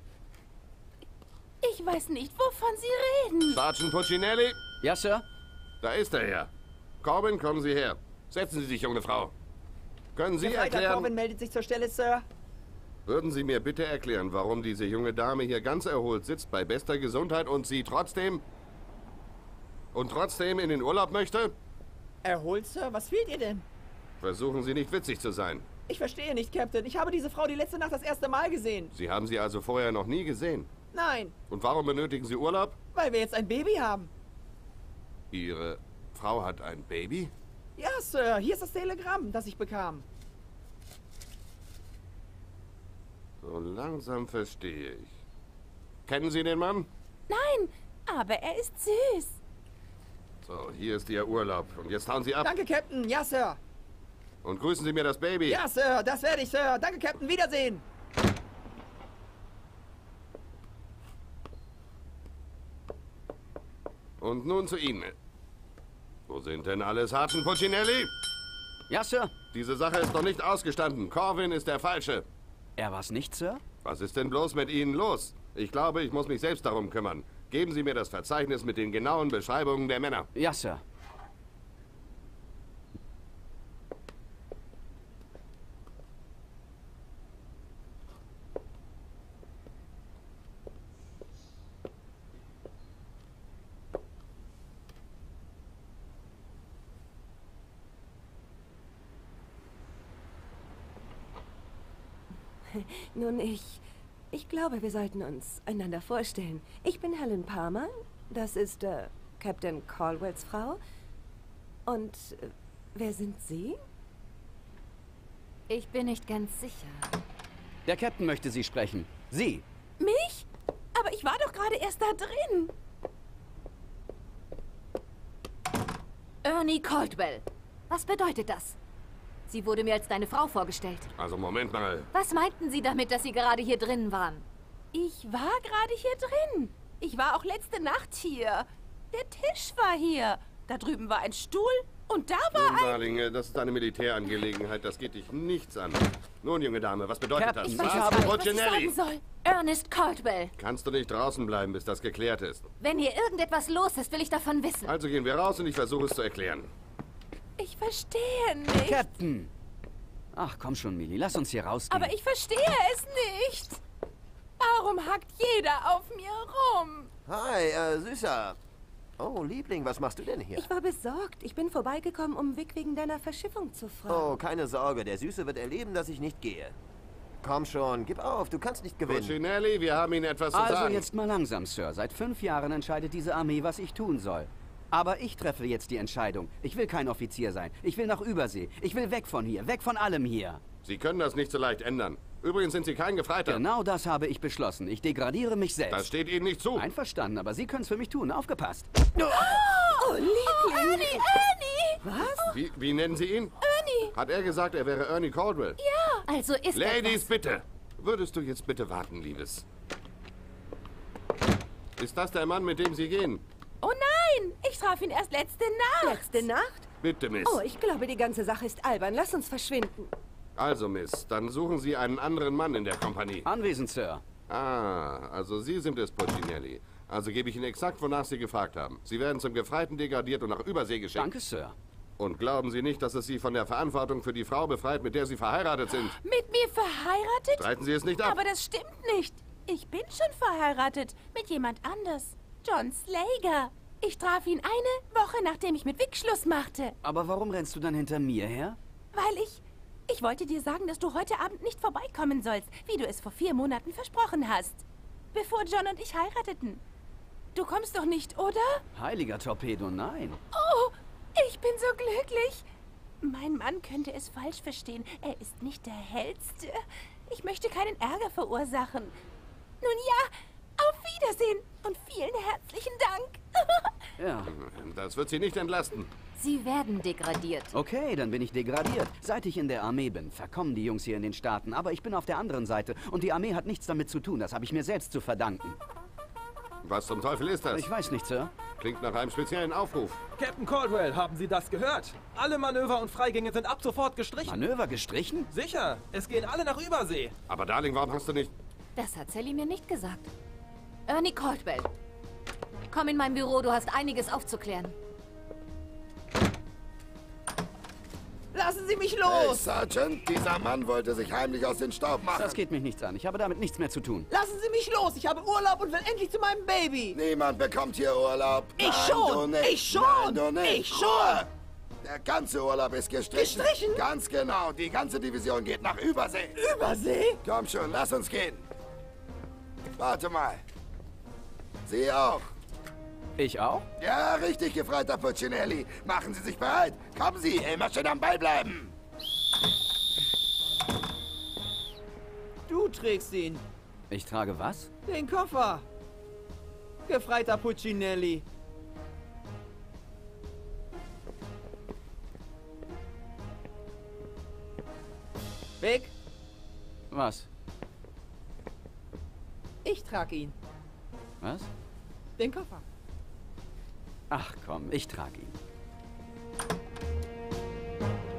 Ich weiß nicht, wovon Sie reden. Sergeant Puccinelli? Ja, Sir? Da ist er ja. Corbin, kommen Sie her. Setzen Sie sich, junge Frau. Können Sie Gefreiter erklären... Corbin meldet sich zur Stelle, Sir. Würden Sie mir bitte erklären, warum diese junge Dame hier ganz erholt sitzt, bei bester Gesundheit und sie trotzdem in den Urlaub möchte? Erholt, Sir? Was fehlt ihr denn? Versuchen Sie nicht witzig zu sein. Ich verstehe nicht, Captain. Ich habe diese Frau die letzte Nacht das erste Mal gesehen. Sie haben sie also vorher noch nie gesehen. Nein, Und warum benötigen Sie Urlaub? weil wir jetzt ein Baby haben. Ihre Frau hat ein Baby? Ja, Sir. Hier ist das Telegramm, das ich bekam. So langsam verstehe ich. Kennen Sie den Mann? Nein, aber er ist süß. So, hier ist Ihr Urlaub. Und jetzt hauen Sie ab. Danke, Captain. Ja, Sir. Und grüßen Sie mir das Baby. Ja, Sir. Das werde ich, Sir. Danke, Captain. Wiedersehen. Und nun zu Ihnen. Wo sind denn alle, Sergeant Puccinelli? Ja, Sir. Diese Sache ist noch nicht ausgestanden. Corvin ist der Falsche. Er war's nicht, Sir? Was ist denn bloß mit Ihnen los? Ich glaube, ich muss mich selbst darum kümmern. Geben Sie mir das Verzeichnis mit den genauen Beschreibungen der Männer. Ja, Sir. Nun, ich glaube, wir sollten uns einander vorstellen. Ich bin Helen Palmer. Das ist Captain Caldwells Frau. Und wer sind Sie? Ich bin nicht ganz sicher. Der Captain möchte Sie sprechen. Sie. Mich? Aber ich war doch gerade erst da drin. Ernie Caldwell. Was bedeutet das? Sie wurde mir als deine Frau vorgestellt. Also Moment mal. Was meinten Sie damit, dass Sie gerade hier drin waren? Ich war gerade hier drin. Ich war auch letzte Nacht hier. Der Tisch war hier. Da drüben war ein Stuhl Und da war Nun, Darling, das ist eine Militärangelegenheit. Das geht dich nichts an. Nun, junge Dame, was bedeutet das? Ich weiß gar nicht, was ich Puccinelli! sagen soll. Ernest Caldwell. Kannst du nicht draußen bleiben, bis das geklärt ist? Wenn hier irgendetwas los ist, will ich davon wissen. Also gehen wir raus und ich versuche es zu erklären. Ich verstehe nicht. Captain! Ach, komm schon, Millie, lass uns hier rausgehen. Aber ich verstehe es nicht. Warum hackt jeder auf mir rum? Hi, Süßer. Oh, Liebling, was machst du denn hier? Ich war besorgt. Ich bin vorbeigekommen, um Vic wegen deiner Verschiffung zu fragen. Oh, keine Sorge. Der Süße wird erleben, dass ich nicht gehe. Komm schon, gib auf. Du kannst nicht gewinnen. Puccinelli, wir haben Ihnen etwas zu sagen. Also jetzt mal langsam, Sir. Seit 5 Jahren entscheidet diese Armee, was ich tun soll. Aber ich treffe jetzt die Entscheidung. Ich will kein Offizier sein. Ich will nach Übersee. Ich will weg von hier. Weg von allem hier. Sie können das nicht so leicht ändern. Übrigens sind Sie kein Gefreiter. Genau das habe ich beschlossen. Ich degradiere mich selbst. Das steht Ihnen nicht zu. Einverstanden, aber Sie können es für mich tun. Aufgepasst. Oh, Liebling! Ernie! Was? Wie nennen Sie ihn? Ernie! Hat er gesagt, er wäre Ernie Caldwell? Ja! Also ist Ladies, bitte! Würdest du jetzt bitte warten, Liebes? Ist das der Mann, mit dem Sie gehen? Oh nein! Ich traf ihn erst letzte Nacht. Letzte Nacht? Bitte, Miss. Oh, ich glaube, die ganze Sache ist albern. Lass uns verschwinden. Also, Miss, dann suchen Sie einen anderen Mann in der Kompanie. Anwesend, Sir. Ah, also Sie sind es, Puccinelli. Also gebe ich Ihnen exakt, wonach Sie gefragt haben. Sie werden zum Gefreiten degradiert und nach Übersee geschickt. Danke, Sir. Und glauben Sie nicht, dass es Sie von der Verantwortung für die Frau befreit, mit der Sie verheiratet sind? Mit mir verheiratet? Streiten Sie es nicht ab. Aber das stimmt nicht. Ich bin schon verheiratet mit jemand anders. John Slager. Ich traf ihn eine Woche, nachdem ich mit Vic Schluss machte. Aber warum rennst du dann hinter mir her? Weil ich wollte dir sagen, dass du heute Abend nicht vorbeikommen sollst, wie du es vor 4 Monaten versprochen hast. Bevor John und ich heirateten. Du kommst doch nicht, oder? Heiliger Torpedo, nein. Oh, ich bin so glücklich. Mein Mann könnte es falsch verstehen. Er ist nicht der Hellste. Ich möchte keinen Ärger verursachen. Nun ja, auf Wiedersehen und vielen herzlichen Dank. Ja. Das wird Sie nicht entlasten. Sie werden degradiert. Okay, dann bin ich degradiert. Seit ich in der Armee bin, verkommen die Jungs hier in den Staaten. Aber ich bin auf der anderen Seite und die Armee hat nichts damit zu tun. Das habe ich mir selbst zu verdanken. Was zum Teufel ist das? Ich weiß nicht, Sir. Klingt nach einem speziellen Aufruf. Captain Caldwell, haben Sie das gehört? Alle Manöver und Freigänge sind ab sofort gestrichen. Manöver gestrichen? Sicher, es gehen alle nach Übersee. Aber Darling, warum hast du nicht... Das hat Sally mir nicht gesagt. Ernie Caldwell, komm in mein Büro, du hast einiges aufzuklären. Lassen Sie mich los! Hey, Sergeant, dieser Mann wollte sich heimlich aus dem Staub machen. Das geht mich nichts an. Ich habe damit nichts mehr zu tun. Lassen Sie mich los! Ich habe Urlaub und will endlich zu meinem Baby! Niemand bekommt hier Urlaub. Ich Nein, schon! du nicht. Ich schon! Nein, du nicht. Ich schon! Ruhe. Der ganze Urlaub ist gestrichen. Gestrichen? Ganz genau. Die ganze Division geht nach Übersee. Übersee? Komm schon, lass uns gehen. Warte mal. Sie auch. Ich auch? Ja, richtig, Gefreiter Puccinelli. Machen Sie sich bereit. Kommen Sie, immer schön am Ball bleiben. Du trägst ihn. Ich trage was? Den Koffer. Gefreiter Puccinelli. Weg. Was? Ich trage ihn. Was? Den Koffer. Ach komm, ich trage ihn.